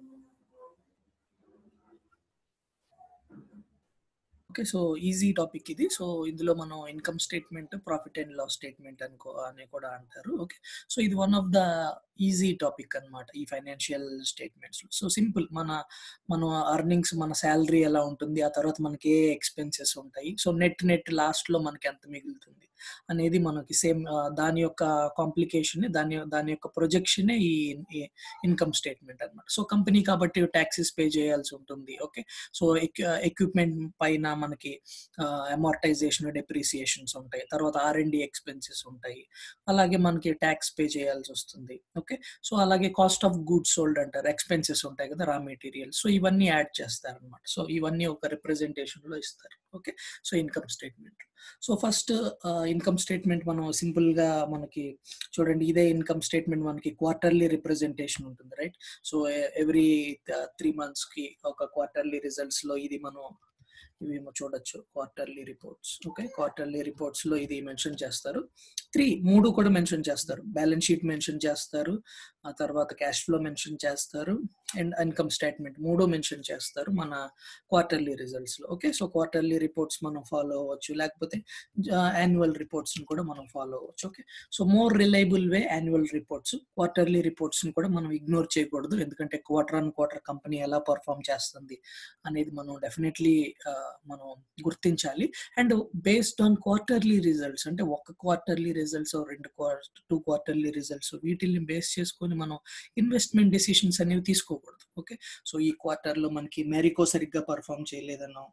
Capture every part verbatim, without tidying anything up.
Okay. So, easy topic ఇది. So, ఇందులో మనం income statement, profit and loss statement అనుకో అని కూడా అంటారు. ఓకే. సో, ఇది one of the easy topic అన్నమాట. ఈ ఫైనాన్షియల్ స్టేట్‌మెంట్స్‌లో. సో, సింపుల్ మన మన ఎర్నింగ్స్, మన సాలరీ ఎలా ఉంటుంది, ఆ తర్వాత మనకి ఏ ఎక్స్‌పెన్సెస్ ఉంటాయి. సో, నెట్ నెట్ లాస్ట్‌లో మనకి ఎంత మిగులుతుంది అనేది మనకి సేమ్ ఆహ్, దాని యొక్క కాంప్లికేషనే దాని దాని యొక్క ప్రొజెక్షనే ఈ ఈ ఇన్‌కమ్ స్టేట్‌మెంట్ అన్నమాట. సో, కంపెనీ కాబట్టి టాక్సెస్ పే చేయాల్సి ఉంటుంది. ఓకే. సో, ఎక్ ఎక్విప్‌మెంట్ పైన మనకి ఆహ్, అమార్టైజేషన్, డెప్రిసియేషన్స్ ఉంటాయి. తర్వాత ఆర్ అండ్ డి ఎక్స్‌పెన్సెస్ ఉంటాయి. అలాగే మనకి టాక్స్ పే చేయాల్సొస్తుంది. ఓకే. సో, అలాగే కాస్ట్ ఆఫ్ గూడ్స్ సోల్డ్ అంటారు. ఎక్స్‌పెన్సెస్ ఉంటాయి కదా! Raw materials. సో, ఇవన్నీ యాడ్ చేస్తారనమాట. సో, ఇవన్నీ ఒక రిప్రజెంటేషన్‌లో ఇస్తారు. Okay. So, income statement. So, first ah, income statement మనం సింపుల్‌గా మనకి చూడండి, ఇదే ఇన్‌కమ్ స్టేట్‌మెంట్ మనకి క్వార్టర్లీ రిప్రజెంటేషన్ ఉంటుంది. రైట్. సో, ఎ ఎవ్రీ త మూడు మంత్స్‌కి ఒక క్వార్టర్లీ రిజల్ట్స్‌లో ఇది మనం ఇవేమో చూడొచ్చు. Quarterly reports. ఓకే. క్వార్టర్లీ రిపోర్ట్స్‌లో ఇది మెన్షన్ చేస్తారు. మూడు, మూడు కూడా మెన్షన్ చేస్తారు. బ్యాలెన్స్ షీట్ మెన్షన్ చేస్తారు. ఆ తర్వాత క్యాష్ ఫ్లో మెన్షన్ చేస్తారు. అండ్ ఇన్‌కమ్ స్టేట్‌మెంట్ మూడు మెన్షన్ చేస్తారు మన క్వార్టర్లీ రిజల్ట్స్‌లో. ఓకే. సో, క్వార్టర్లీ రిపోర్ట్స్ మనం ఫాలో అవ్వచ్చు. లేకపోతే ఆహ్, యాన్యువల్ రిపోర్ట్స్‌ని కూడా మనం ఫాలో అవ్వచ్చు. Okay. So, more reliable way annual reports. Quarterly రిపోర్ట్స్‌ని కూడా మనం ఇగ్నోర్ చేయకూడదు. ఎందుకంటే క్వార్టర్ ఆన్ క్వార్టర్ కంపెనీ ఎలా పెర్ఫార్మ్ చేస్తుంది అనేది మనం డెఫినెట్‌లీ ఆహ్, మనం గుర్తించాలి. And based on quarterly results అంటే ఒక క్వార్టర్లీ రిజల్ట్స్, రెండు క్వార్ రెండు క్వార్టర్లీ రిజల్ట్స్ వీటిల్ని బేస్ చేసుకొని మనం ఇన్వెస్ట్‌మెంట్ డెసిషన్స్ అనేవి తీసుకోకూడదు. ఓకే. సో, ఈ క్వార్టర్‌లో మనకి మ్యారికో సరిగ్గా పెర్ఫార్మ్ చేయలేదనో,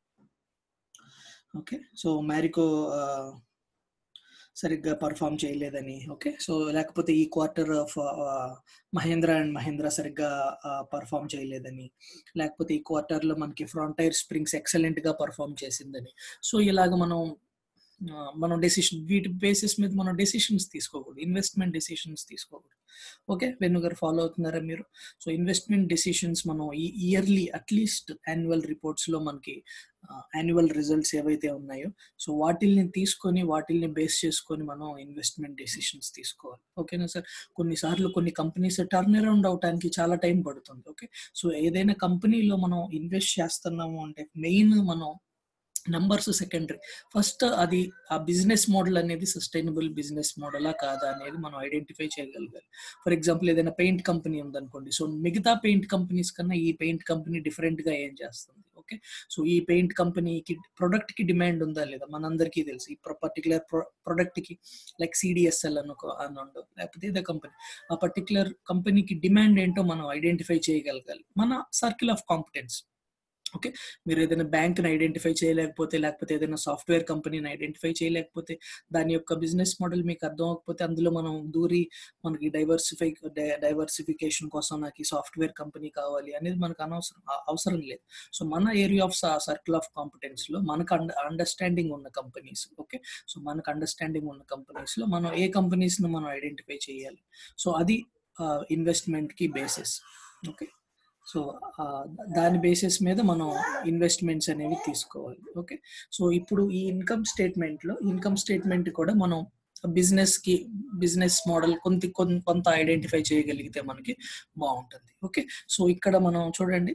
ఓకే. సో, మ్యారికో ఆహ్, సరిగ్గా పెర్ఫార్మ్ చేయలేదని, ఓకే. సో, లేకపోతే ఈ క్వార్టర్ ఆఫ్ ఆహ్, మహేంద్ర అండ్ మహేంద్ర సరిగ్గా ఆహ్, పెర్ఫార్మ్ చేయలేదని, లేకపోతే ఈ క్వార్టర్‌లో మనకి ఫ్రంటైర్ స్ప్రింగ్స్ ఎక్సలెంట్‌గా పెర్ఫార్మ్ చేసిందని. సో, ఇలాగ మనం ఆహ్, మనం డెసిషన్ వీటి బేసిస్ మీద మనం డెసిషన్స్ తీసుకోకూడదు. ఇన్వెస్ట్‌మెంట్ డెసిషన్స్ తీసుకోకూడదు. ఓకే. వెన్ను గారు ఫాలో అవుతున్నారా మీరు? సో, ఇన్వెస్ట్‌మెంట్ డెసిషన్స్ మనం ఈ ఇయర్‌లీ అట్‌లీస్ట్ యాన్యువల్ రిపోర్ట్స్‌లో మనకి ఆహ్, యాన్యువల్ రిజల్ట్స్ ఏవైతే ఉన్నాయో, సో, వాటిల్ని తీసుకొని వాటిల్ని బేస్ చేసుకొని మనం ఇన్వెస్ట్‌మెంట్ డెసిషన్స్ తీసుకోవాలి. ఓకేనా సార్? కొన్నిసార్లు కొన్ని కంపెనీస్ టర్న్ అరౌండ్ అవ్వటానికి చాలా టైం పడుతుంది. ఓకే. సో, ఏదైనా కంపెనీలో మనం ఇన్వెస్ట్ చేస్తున్నాము అంటే మెయిన్ మనం నంబర్స్ సెకండరీ. ఫస్ట్ అది ఆ బిజినెస్ మోడల్ అనేది సస్టైనబుల్ బిజినెస్ మోడలా కాదా అనేది మనం ఐడెంటిఫై చేయగలగాలి. ఫర్ ఎగ్జాంపుల్ ఏదైనా పెయింట్ కంపెనీ ఉందనుకోండి. సో, మిగతా పెయింట్ కంపెనీస్ కన్నా ఈ పెయింట్ కంపెనీ డిఫరెంట్‌గా ఏం చేస్తుంది? ఓకే. సో, ఈ పెయింట్ కంపెనీకి ప్రొడక్ట్‌కి డిమాండ్ ఉందా లేదా? మనందరికీ తెలుసు. ఈ ప్ర పర్టిక్యులర్ ప్రొ ప్రొడక్ట్‌కి లైక్ సీడీఎస్ఎల్ అనుకో అనుండో లేకపోతే ఏదో కంపెనీ. ఆ పర్టిక్యులర్ కంపెనీకి డిమాండ్ ఏంటో మనం ఐడెంటిఫై చేయగలగాలి. మన సర్కిల్ ఆఫ్ కాంపిటెన్స్. ఓకే. మీరు ఏదైనా బ్యాంక్‌ని ఐడెంటిఫై చేయలేకపోతే, లేకపోతే ఏదైనా సాఫ్ట్‌వేర్ కంపెనీని ఐడెంటిఫై చేయలేకపోతే, దాని యొక్క బిజినెస్ మోడల్ మీకు అర్థం అవ్వకపోతే, అందులో మనం దూరి మనకి డైవర్సిఫై డై డైవర్సిఫికేషన్ కోసం నాకు ఈ సాఫ్ట్‌వేర్ కంపెనీ కావాలి అనేది మనకు అనవసరం అ అవసరం లేదు. సో, మన ఏరియా ఆఫ్ స సర్కిల్ ఆఫ్ కాంపిటెన్స్‌లో మనకు అండ అండర్‌స్టాండింగ్ ఉన్న కంపెనీస్. ఓకే. సో, మనకు అండర్‌స్టాండింగ్ ఉన్న కంపెనీస్‌లో మనం ఏ కంపెనీస్‌ని మనం ఐడెంటిఫై చేయాలి. సో, అది ఆహ్, ఇన్వెస్ట్‌మెంట్‌కి బేసిస్. ఓకే. సో, ఆహ్, దాని బేసిస్ మీద మనం ఇన్వెస్ట్‌మెంట్స్ అనేవి తీసుకోవాలి. ఓకే. సో, ఇప్పుడు ఈ ఇన్‌కమ్ స్టేట్‌మెంట్‌లో ఇన్‌కమ్ స్టేట్‌మెంట్ కూడా మనం బిజినెస్‌కి బిజినెస్ మోడల్ కొంత కొం కొంత ఐడెంటిఫై చేయగలిగితే మనకి బావుంటుంది. ఓకే. సో, ఇక్కడ మనం చూడండి.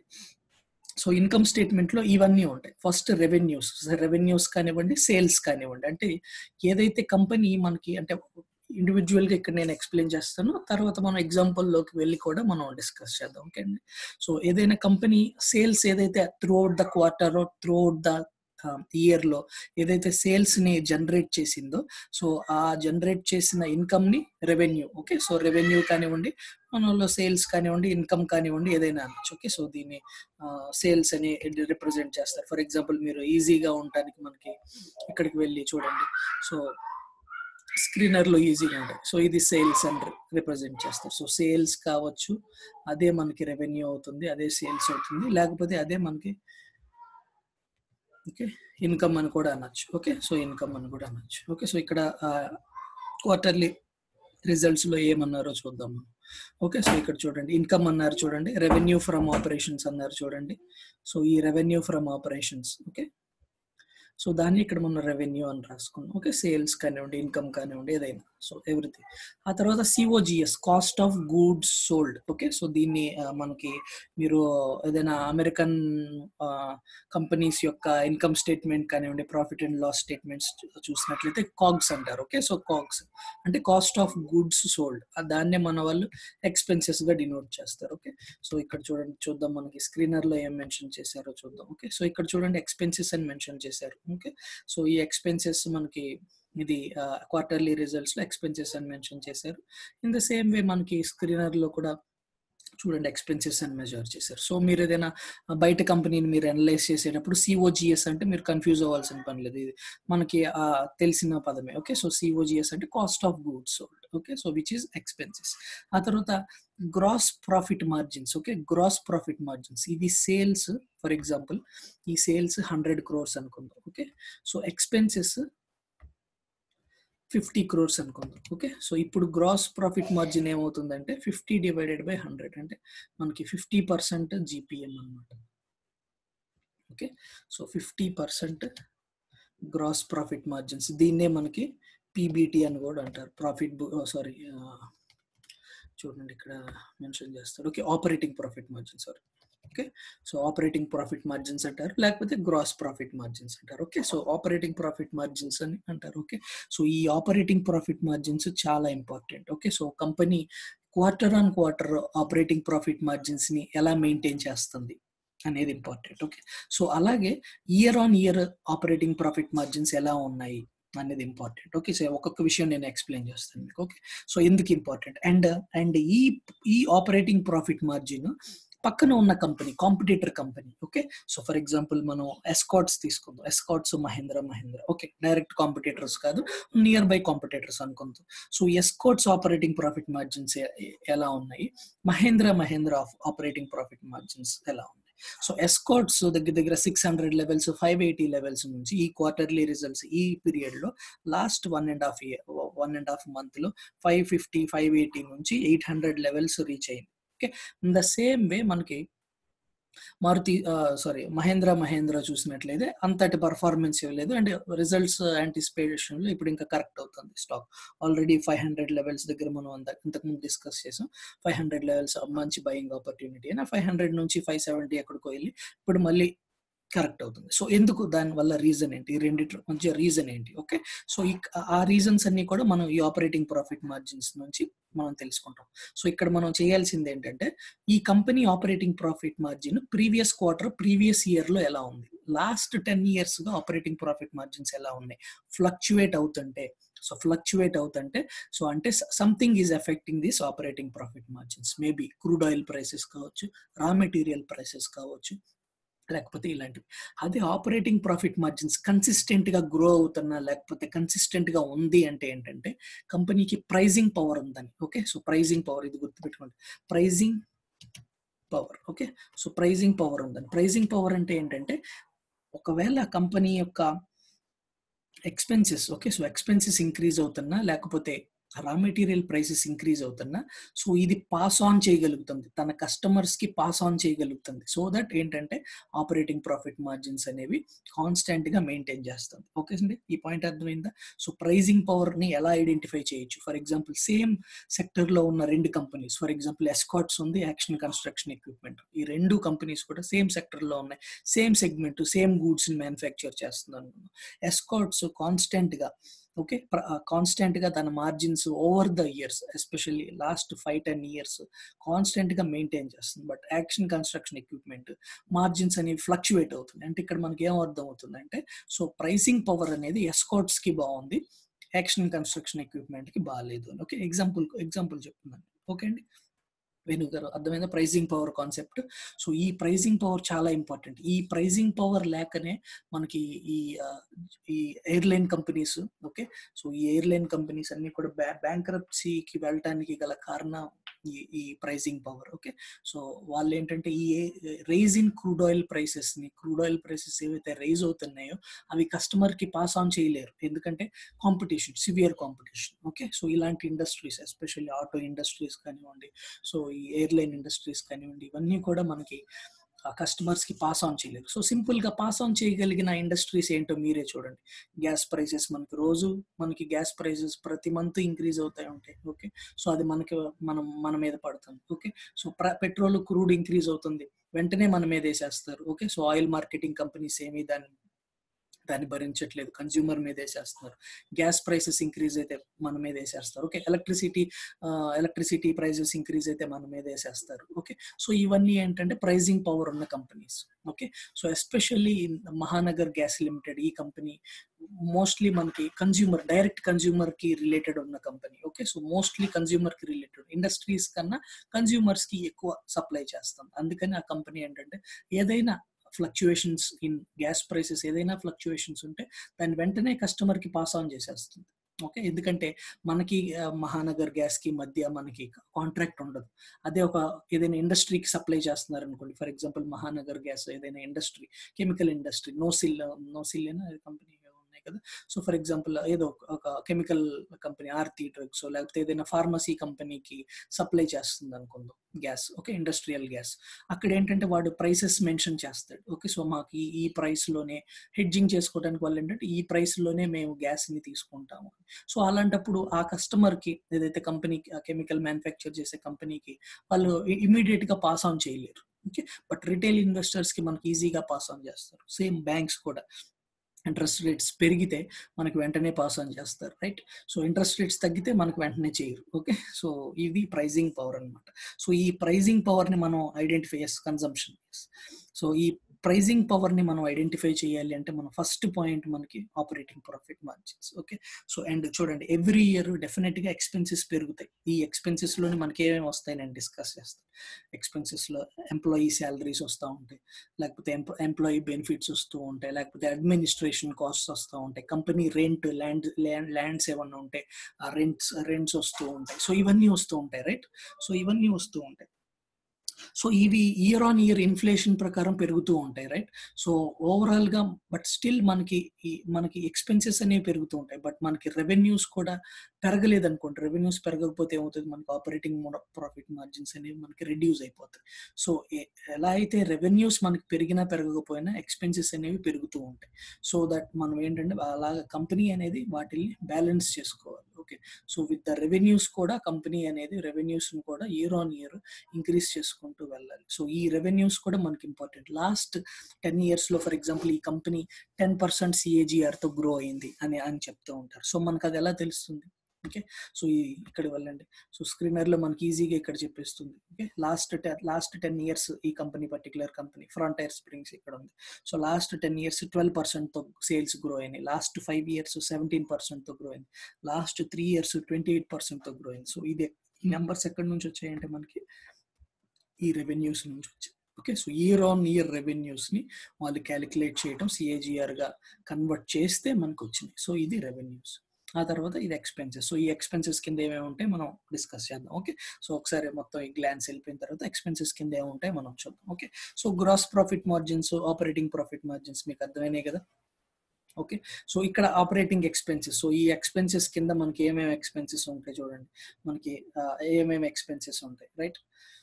సో, ఇన్‌కమ్ స్టేట్‌మెంట్‌లో ఇవన్నీ ఉంటాయి. First revenues. రెవెన్యూస్ కానివ్వండి, సేల్స్ కానివ్వండి. అంటే ఏదైతే కంపెనీ మనకి అంటే ఇండివిడ్యువల్‌గా ఇక్కడ నేను ఎక్స్‌ప్లెయిన్ చేస్తాను. తర్వాత మనం ఎగ్జాంపుల్‌లోకి వెళ్లి కూడా మనం డిస్కస్ చేద్దాం. ఓకే అండి. సో, ఏదైనా కంపెనీ సేల్స్ ఏదైతే throughout the quarter, throughout the ah, ఇయర్‌లో ఏదైతే సేల్స్‌ని జనరేట్ చేసిందో, సో, ఆ జనరేట్ చేసిన ఇన్‌కమ్‌ని రెవెన్యూ. ఓకే. సో, రెవెన్యూ కానివ్వండి, మనలో సేల్స్ కానివ్వండి, ఇన్‌కమ్ కానివ్వండి ఏదైనా అనొచ్చు. ఓకే. సో, దీన్ని ఆహ్, సేల్స్ అని రిప్రజెంట్ చేస్తారు. ఫర్ ఎగ్జాంపుల్ మీరు ఈజీగా ఉండటానికి మనకి ఇక్కడికి వెళ్లి చూడండి. సో, స్క్రీనర్‌లో ఈజీగా ఉంటాయి. సో, ఇది సేల్స్ అని రి రిప్రజెంట్ చేస్తారు. సో, సేల్స్ కావచ్చు, అదే మనకి రెవెన్యూ అవుతుంది. అదే సేల్స్ అవుతుంది. లేకపోతే అదే మనకి ఓకే. ఇన్‌కమ్ అని కూడా అనొచ్చు. ఓకే. సో, ఇన్‌కమ్ అని కూడా అనొచ్చు. ఓకే. సో, ఇక్కడ ఆహ్, క్వార్టర్లీ రిజల్ట్స్‌లో ఏమన్నారో చూద్దాం మనం. ఓకే. సో, ఇక్కడ చూడండి. ఇన్‌కమ్ అన్నారు చూడండి. రెవెన్యూ ఫ్రమ్ ఆపరేషన్స్ అన్నారు చూడండి. సో, ఈ revenue from operations okay. So దాన్ని ఇక్కడ మనం రెవెన్యూ అని రాసుకున్నాం. ఓకే, సేల్స్ కానివ్వండి, ఇన్కమ్ కానివ్వండి, ఏదైనా, సో ఎవ్రీథింగ్. ఆ తర్వాత COGS, cost of goods sold. Okay, so దీన్ని మనకి మీరు ఏదైనా అమెరికన్ కంపెనీస్ యొక్క ఇన్కమ్ స్టేట్మెంట్ కానివ్వండి, ప్రాఫిట్ అండ్ లాస్ స్టేట్మెంట్స్ చూసినట్లయితే కాగ్స్ అంటారు. ఓకే, సో కాగ్స్ అంటే కాస్ట్ ఆఫ్ గుడ్స్ సోల్డ్, దాన్నే మన వాళ్ళు ఎక్స్పెన్సెస్ గా డినోట్ చేస్తారు. ఓకే, సో ఇక్కడ చూడండి, చూద్దాం మనకి స్క్రీనర్ లో ఏం మెన్షన్ చేశారో చూద్దాం. ఓకే, సో ఇక్కడ చూడండి ఎక్స్పెన్సెస్ అని మెన్షన్ చేశారు. ఓకే, సో ఈ ఎక్స్పెన్సెస్ మనకి ఇది క్వార్టర్లీ రిజల్ట్స్ లో ఎక్స్పెన్సెస్ అని మెన్షన్ చేశారు. ఇన్ ద సేమ్ వే మనకి స్క్రీనర్ లో కూడా చూడండి ఎక్స్పెన్సెస్ అని మెజర్ చేశారు. సో మీరు ఏదైనా బయట కంపెనీని మీరు అనలైజ్ చేసేటప్పుడు సిఓజిఎస్ అంటే మీరు కన్ఫ్యూజ్ అవ్వాల్సిన పని లేదు, ఇది మనకి తెలిసిన పదమే. ఓకే, సో సిఓజిఎస్ అంటే cost of goods sold. Okay, so which is expenses. ఆ తర్వాత gross profit margins. Okay, gross profit margins ఇది సేల్స్, ఫర్ ఎగ్జాంపుల్ ఈ సేల్స్ హండ్రెడ్ క్రోర్స్ అనుకుందాం. Okay, so expenses fifty crores అనుకుందాం. ఓకే, సో ఇప్పుడు గ్రాస్ ప్రాఫిట్ మార్జిన్ ఏమవుతుందంటే fifty divided by hundred అంటే మనకి ఫిఫ్టీ పర్సెంట్ జీపీఎం అనమాట. Okay, so fifty percent gross profit margins, దీన్నే మనకి పీబీటీ అని కూడా అంటారు. ప్రాఫిట్ సారీ చూడండి ఇక్కడ మెన్షన్ చేస్తారు. Okay, operating profit margin, sorry. Okay, so operating profit margins అంటారు, లేకపోతే గ్రాస్ ప్రాఫిట్ మార్జిన్స్ అంటారు. Okay, so operating profit margins అని అంటారు. ఓకే, సో ఈ ఆపరేటింగ్ ప్రాఫిట్ మార్జిన్స్ చాలా important. Okay, so company quarter on quarter operating profit margins ని ఎలా maintain చేస్తుంది అనేది ఇంపార్టెంట్. ఓకే, సో అలాగే year on year operating profit margins ఎలా ఉన్నాయి అనేది ఇంపార్టెంట్. ఓకే, సో ఒక్కొక్క విషయం నేను ఎక్స్ప్లెయిన్ చేస్తాను మీకు. ఓకే, సో ఎందుకు ఇంపార్టెంట్, అండ్ అండ్ ఈ ఈ ఆపరేటింగ్ ప్రాఫిట్ మార్జిన్ పక్కన ఉన్న company, competitor company. Okay, so for example మనం ఎస్కాట్స్ తీసుకుందాం. Escorts Mahindra Mahindra okay, direct competitors కాదు, నియర్ బై కాంపిటీటర్స్ అనుకుందాం. So Escorts operating profit margins ఎలా ఉన్నాయి, Mahindra Mahindra operating profit margins ఎలా ఉన్నాయి. సో ఎస్కాట్స్ దగ్గర దగ్గర six hundred levels, five eighty levels నుంచి ఈ క్వార్టర్లీ రిజల్ట్స్ ఈ పీరియడ్ లో last one and half year one and half month లో ఫైవ్ ఫిఫ్టీ ఫైవ్ ఎయిటీ నుంచి ఎయిట్ హండ్రెడ్ లెవెల్స్ రీచ్ అయింది. Okay, in the same way మనకి Maruti sorry Mahindra Mahindra చూసినట్లయితే అంతటి పర్ఫార్మెన్స్ ఇవ్వలేదు, అండ్ రిజల్ట్స్ యాంటిసిపేషన్ లో ఇప్పుడు ఇంకా కరెక్ట్ అవుతుంది stock. Already five hundred levels దగ్గర మనం అంత ఇంతకుముందు డిస్కస్ చేసాం. ఫైవ్ హండ్రెడ్ లెవెల్స్ మంచి బయింగ్ ఆపర్చునిటీ అని, ఫైవ్ హండ్రెడ్ నుంచి ఫైవ్ సెవెంటీ ఎక్కడికో వెళ్ళి ఇప్పుడు మళ్ళీ కరెక్ట్ అవుతుంది. సో ఎందుకు, దాని వల్ల రీజన్ ఏంటి, ఈ రెండింటి మంచి రీజన్ ఏంటి. ఓకే, సో ఆ రీజన్స్ అన్ని కూడా మనం ఈ ఆపరేటింగ్ ప్రాఫిట్ మార్జిన్స్ నుంచి మనం తెలుసుకుంటాం. సో ఇక్కడ మనం చేయాల్సింది ఏంటంటే ఈ company operating profit margin previous quarter previous year లో ఎలా ఉంది, లాస్ట్ టెన్ ఇయర్స్ గా ఆపరేటింగ్ ప్రాఫిట్ మార్జిన్స్ ఎలా ఉన్నాయి, ఫ్లక్చువేట్ అవుతుంటే సో ఫ్లక్చువేట్ అవుతుంటే సో అంటే something is affecting this operating profit margins. Maybe crude oil prices కావచ్చు, రా మెటీరియల్ ప్రైసెస్ కావచ్చు, లేకపోతే ఇలాంటివి. అదే ఆపరేటింగ్ ప్రాఫిట్ మార్జిన్స్ కన్సిస్టెంట్ గా గ్రో అవుతున్నా, లేకపోతే కన్సిస్టెంట్ గా ఉంది అంటే ఏంటంటే కంపెనీకి ప్రైజింగ్ పవర్ ఉందని. ఓకే, సో ప్రైజింగ్ పవర్, ఇది గుర్తుపెట్టుకోండి, pricing power. Okay, so pricing power ఉందని. ప్రైజింగ్ పవర్ అంటే ఏంటంటే ఒకవేళ కంపెనీ యొక్క expenses okay, so expenses increase అవుతున్నా, లేకపోతే రా మెటీరియల్ ప్రైసెస్ ఇంక్రీజ్ అవుతున్నా, సో ఇది పాస్ ఆన్ చేయగలుగుతుంది, తన కస్టమర్స్ కి పాస్ ఆన్ చేయగలుగుతుంది. సో దట్ ఏంటంటే ఆపరేటింగ్ ప్రాఫిట్ మార్జిన్స్ అనేవి కాన్స్టెంట్ గా మెయింటైన్ చేస్తుంది. ఓకే అండి, ఈ పాయింట్ అర్థమైందా. సో ప్రైజింగ్ పవర్ ని ఎలా ఐడెంటిఫై చేయొచ్చు, ఫర్ ఎగ్జాంపుల్ సేమ్ సెక్టర్ లో ఉన్న రెండు కంపెనీస్, ఫర్ ఎగ్జాంపుల్ ఎస్కాట్స్ ఉంది, యాక్షన్ కన్స్ట్రక్షన్ ఎక్విప్మెంట్, ఈ రెండు కంపెనీస్ కూడా సేమ్ సెక్టర్ లో ఉన్నాయి, సేమ్ సెగ్మెంట్, సేమ్ గూడ్స్ ని మ్యానుఫ్యాక్చర్ చేస్తుంది అనుకున్నాం. ఎస్కాట్స్ కాన్స్టెంట్ గా ఓకే కాన్స్టెంట్ గా తన margins over the years, especially last five ten years constant గా మెయింటైన్ చేస్తుంది. But Action Construction Equipment margins అనేవి ఫ్లక్చువేట్ అవుతుంది. అంటే ఇక్కడ మనకి ఏం అర్థం అవుతుంది అంటే సో ప్రైసింగ్ పవర్ అనేది ఎస్కాట్స్ కి బాగుంది, యాక్షన్ కన్స్ట్రక్షన్ ఎక్విప్మెంట్ కి బాగాలేదు అని. ఓకే, ఎగ్జాంపుల్ ఎగ్జాంపుల్ చెప్తున్నాను. ఓకే అండి, వేణు గారు అర్థమైందా ప్రైజింగ్ పవర్ కాన్సెప్ట్. సో ఈ ప్రైజింగ్ పవర్ చాలా ఇంపార్టెంట్. ఈ ప్రైజింగ్ పవర్ లేకనే మనకి ఈ ఈ ఎయిర్లైన్ కంపెనీస్ ఓకే, సో ఈ ఎయిర్లైన్ కంపెనీస్ అన్ని కూడా బ్యా బ్యాంక్రప్సీకి వెళ్ళటానికి గల కారణం ఈ ఈ ప్రైజింగ్ పవర్. ఓకే, సో వాళ్ళు ఏంటంటే ఈ rise in crude oil prices ని క్రూడ్ ఆయిల్ ప్రైసెస్ ఏవైతే రైజ్ అవుతున్నాయో అవి కస్టమర్ కి పాస్ ఆన్ చేయలేరు, ఎందుకంటే competition, severe competition. Okay, so ఇలాంటి ఇండస్ట్రీస్ ఎస్పెషల్లీ ఆటో ఇండస్ట్రీస్ కానివ్వండి, సో ఈ ఎయిర్లైన్ ఇండస్ట్రీస్ కానివ్వండి, ఇవన్నీ కూడా మనకి కస్టమర్స్కి పాస్ ఆన్ చేయలేరు. సో సింపుల్గా పాస్ ఆన్ చేయగలిగిన ఇండస్ట్రీస్ ఏంటో మీరే చూడండి. గ్యాస్ ప్రైసెస్ మనకి రోజు మనకి గ్యాస్ ప్రైసెస్ ప్రతి మంత్ ఇంక్రీజ్ అవుతాయి ఉంటాయి. ఓకే, సో అది మనకి మనం మన మీద పడుతుంది. Okay, so petrol crude increase అవుతుంది, వెంటనే మన మీద వేసేస్తారు. Okay, so oil marketing companies ఏమి దాన్ని దాన్ని భరించట్లేదు, కన్జ్యూమర్ మీద వేసేస్తున్నారు. గ్యాస్ ప్రైసెస్ ఇంక్రీజ్ అయితే మన మీద వేసేస్తారు. Okay, electricity electricity prices increase అయితే మన మీద వేసేస్తారు. ఓకే, సో ఇవన్నీ ఏంటంటే ప్రైజింగ్ పవర్ ఉన్న companies. Okay, so especially Mahanagar Gas Limited ఈ కంపెనీ మోస్ట్లీ మనకి కన్జ్యూమర్ డైరెక్ట్ కన్జ్యూమర్ కి రిలేటెడ్ ఉన్న company. Okay, so mostly consumer కి రిలేటెడ్, ఇండస్ట్రీస్ కన్నా కన్జ్యూమర్స్ కి ఎక్కువ సప్లై చేస్తాం. అందుకని ఆ కంపెనీ ఏంటంటే ఏదైనా ఫ్లక్చుయేషన్స్ ఇన్ గ్యాస్ ప్రైసెస్ ఏదైనా ఫ్లక్చుయేషన్స్ ఉంటే దాన్ని వెంటనే కస్టమర్కి పాస్ ఆన్ చేసేస్తుంది. ఓకే, ఎందుకంటే మనకి మహానగర్ గ్యాస్కి మధ్య మనకి కాంట్రాక్ట్ ఉండదు. అదే ఒక ఏదైనా ఇండస్ట్రీకి సప్లై చేస్తున్నారు అనుకోండి, ఫర్ ఎగ్జాంపుల్ మహానగర్ గ్యాస్ ఏదైనా industry, chemical industry, Nocil Nocil అయినా కంపెనీ ఉన్నాయి కదా. సో ఫర్ ఎగ్జాంపుల్ ఏదో ఒక కెమికల్ కంపెనీ ఆర్తి డ్రగ్స్ లేకపోతే ఏదైనా ఫార్మసీ కంపెనీకి సప్లై చేస్తుంది అనుకుందాం గ్యాస్. Okay, industrial gas. అక్కడ ఏంటంటే వాడు ప్రైసెస్ మెన్షన్ చేస్తాడు. ఓకే, సో మాకు ఈ ఈ ప్రైస్లోనే హెడ్జింగ్ చేసుకోవడానికి వాళ్ళు ఏంటంటే ఈ ప్రైస్లోనే మేము గ్యాస్ని తీసుకుంటాము. సో అలాంటప్పుడు ఆ కస్టమర్కి ఏదైతే కంపెనీ కెమికల్ మ్యానుఫ్యాక్చర్ చేసే కంపెనీకి వాళ్ళు ఇమీడియట్గా పాస్ ఆన్ చేయలేరు. ఓకే, బట్ రిటైల్ ఇన్వెస్టర్స్కి మనకి ఈజీగా పాస్ ఆన్ చేస్తారు. సేమ్ బ్యాంక్స్ కూడా ఇంట్రెస్ట్ రేట్స్ పెరిగితే మనకి వెంటనే పాస్ ఆన్ చేస్తారు. రైట్, సో ఇంట్రెస్ట్ రేట్స్ తగ్గితే మనకు వెంటనే చేయరు. ఓకే, సో ఇది ప్రైజింగ్ పవర్ అనమాట. సో ఈ ప్రైజింగ్ పవర్ని మనం ఐడెంటిఫై చేసి కన్సంప్షన్. సో ఈ ప్రైజింగ్ పవర్ని మనం ఐడెంటిఫై చేయాలి అంటే మన ఫస్ట్ పాయింట్ మనకి operating profit margins. Okay, so and చూడండి ఎవ్రీ ఇయర్ డెఫినెట్గా ఎక్స్పెన్సెస్ పెరుగుతాయి. ఈ ఎక్స్పెన్సెస్లోని మనకి ఏమేమి వస్తాయి నేను డిస్కస్ చేస్తాను. ఎక్స్పెన్సెస్లో ఎంప్లాయీ శాలరీస్ వస్తూ ఉంటాయి, లేకపోతే ఎంప్లాయీ బెనిఫిట్స్ వస్తూ ఉంటాయి, లేకపోతే అడ్మినిస్ట్రేషన్ కాస్ట్స్ వస్తూ ఉంటాయి, కంపెనీ రెంట్ ల్యాండ్ ల్యాండ్స్ ఏమన్నా ఉంటాయి ఆ రెంట్స్ రెంట్స్ వస్తూ ఉంటాయి. సో ఇవన్నీ వస్తూ ఉంటాయి. రైట్, సో ఇవన్నీ వస్తూ ఉంటాయి. సో ఇవి ఇయర్ ఆన్ ఇయర్ ఇన్ఫ్లేషన్ ప్రకారం పెరుగుతూ ఉంటాయి. రైట్, సో ఓవరాల్గా బట్ స్టిల్ మనకి ఈ మనకి ఎక్స్పెన్సెస్ అనేవి పెరుగుతూ ఉంటాయి, బట్ మనకి రెవెన్యూస్ కూడా పెరగలేదు అనుకోండి. రెవెన్యూస్ పెరగకపోతే ఏమవుతుంది, మనకి ఆపరేటింగ్ ప్రాఫిట్ మార్జిన్స్ అనేవి మనకి రెడ్యూస్ అయిపోతాయి. సో ఎలా అయితే రెవెన్యూస్ మనకి పెరిగినా పెరగకపోయినా ఎక్స్పెన్సెస్ అనేవి పెరుగుతూ ఉంటాయి. సో దట్ మనం ఏంటంటే అలాగ కంపెనీ అనేది వాటిని బ్యాలెన్స్ చేసుకోవాలి. Okay, so with the revenues కూడా కంపెనీ అనేది రెవెన్యూస్ కూడా ఇయర్ ఆన్ ఇయర్ ఇంక్రీజ్ చేసుకుంటూ వెళ్ళాలి. సో ఈ రెవెన్యూస్ కూడా మనకి ఇంపార్టెంట్. లాస్ట్ టెన్ ఇయర్స్ లో ఫర్ ఎగ్జాంపుల్ ఈ కంపెనీ టెన్ పర్సెంట్ సిఏజిఆర్ తో గ్రో అయింది అని అని చెప్తూ ఉంటారు. సో మనకు అది ఎలా తెలుస్తుంది? ఓకే, సో ఈ ఇక్కడ వెళ్ళండి. సో స్క్రీనర్ లో మనకి ఈజీగా ఇక్కడ చెప్పేస్తుంది. Okay, last last ten years ఈ company particular company Frontier Springs ఇక్కడ ఉంది. So last ten years twelve percent తో సేల్స్ గ్రో అయినాయి, last five years seventeen percent తో గ్రో అయింది, last three years twenty eight percent తో గ్రో అయింది. So ఇది ఈ నెంబర్స్ ఎక్కడి నుంచి వచ్చాయంటే మనకి ఈ రెవెన్యూస్ నుంచి వచ్చాయి. Okay, so year on year revenues ని వాళ్ళు క్యాలిక్యులేట్ చేయడం సిఏజిఆర్ గా కన్వర్ట్ చేస్తే మనకు వచ్చినాయి. సో ఇది రెవెన్యూస్. ఆ తర్వాత ఇది ఎక్స్పెన్సెస్. సో ఈ ఎక్స్పెన్సెస్ కింద ఏమేమి ఉంటాయి మనం డిస్కస్ చేద్దాం. ఓకే, సో ఒకసారి మొత్తం ఈ గ్లాన్స్ వెళ్ళిపోయిన తర్వాత ఎక్స్పెన్సెస్ కింద ఏముంటాయి మనం చూద్దాం. Okay, so gross profit margins, operating profit margins మీకు అర్థమైనాయి కదా. ఓకే, సో ఇక్కడ ఆపరేటింగ్ ఎక్స్పెన్సెస్. సో ఈ ఎక్స్పెన్సెస్ కింద మనకి ఏమేమి ఎక్స్పెన్సెస్ ఉంటాయి చూడండి, మనకి ఏమేమి ఎక్స్పెన్సెస్ ఉంటాయి. Right,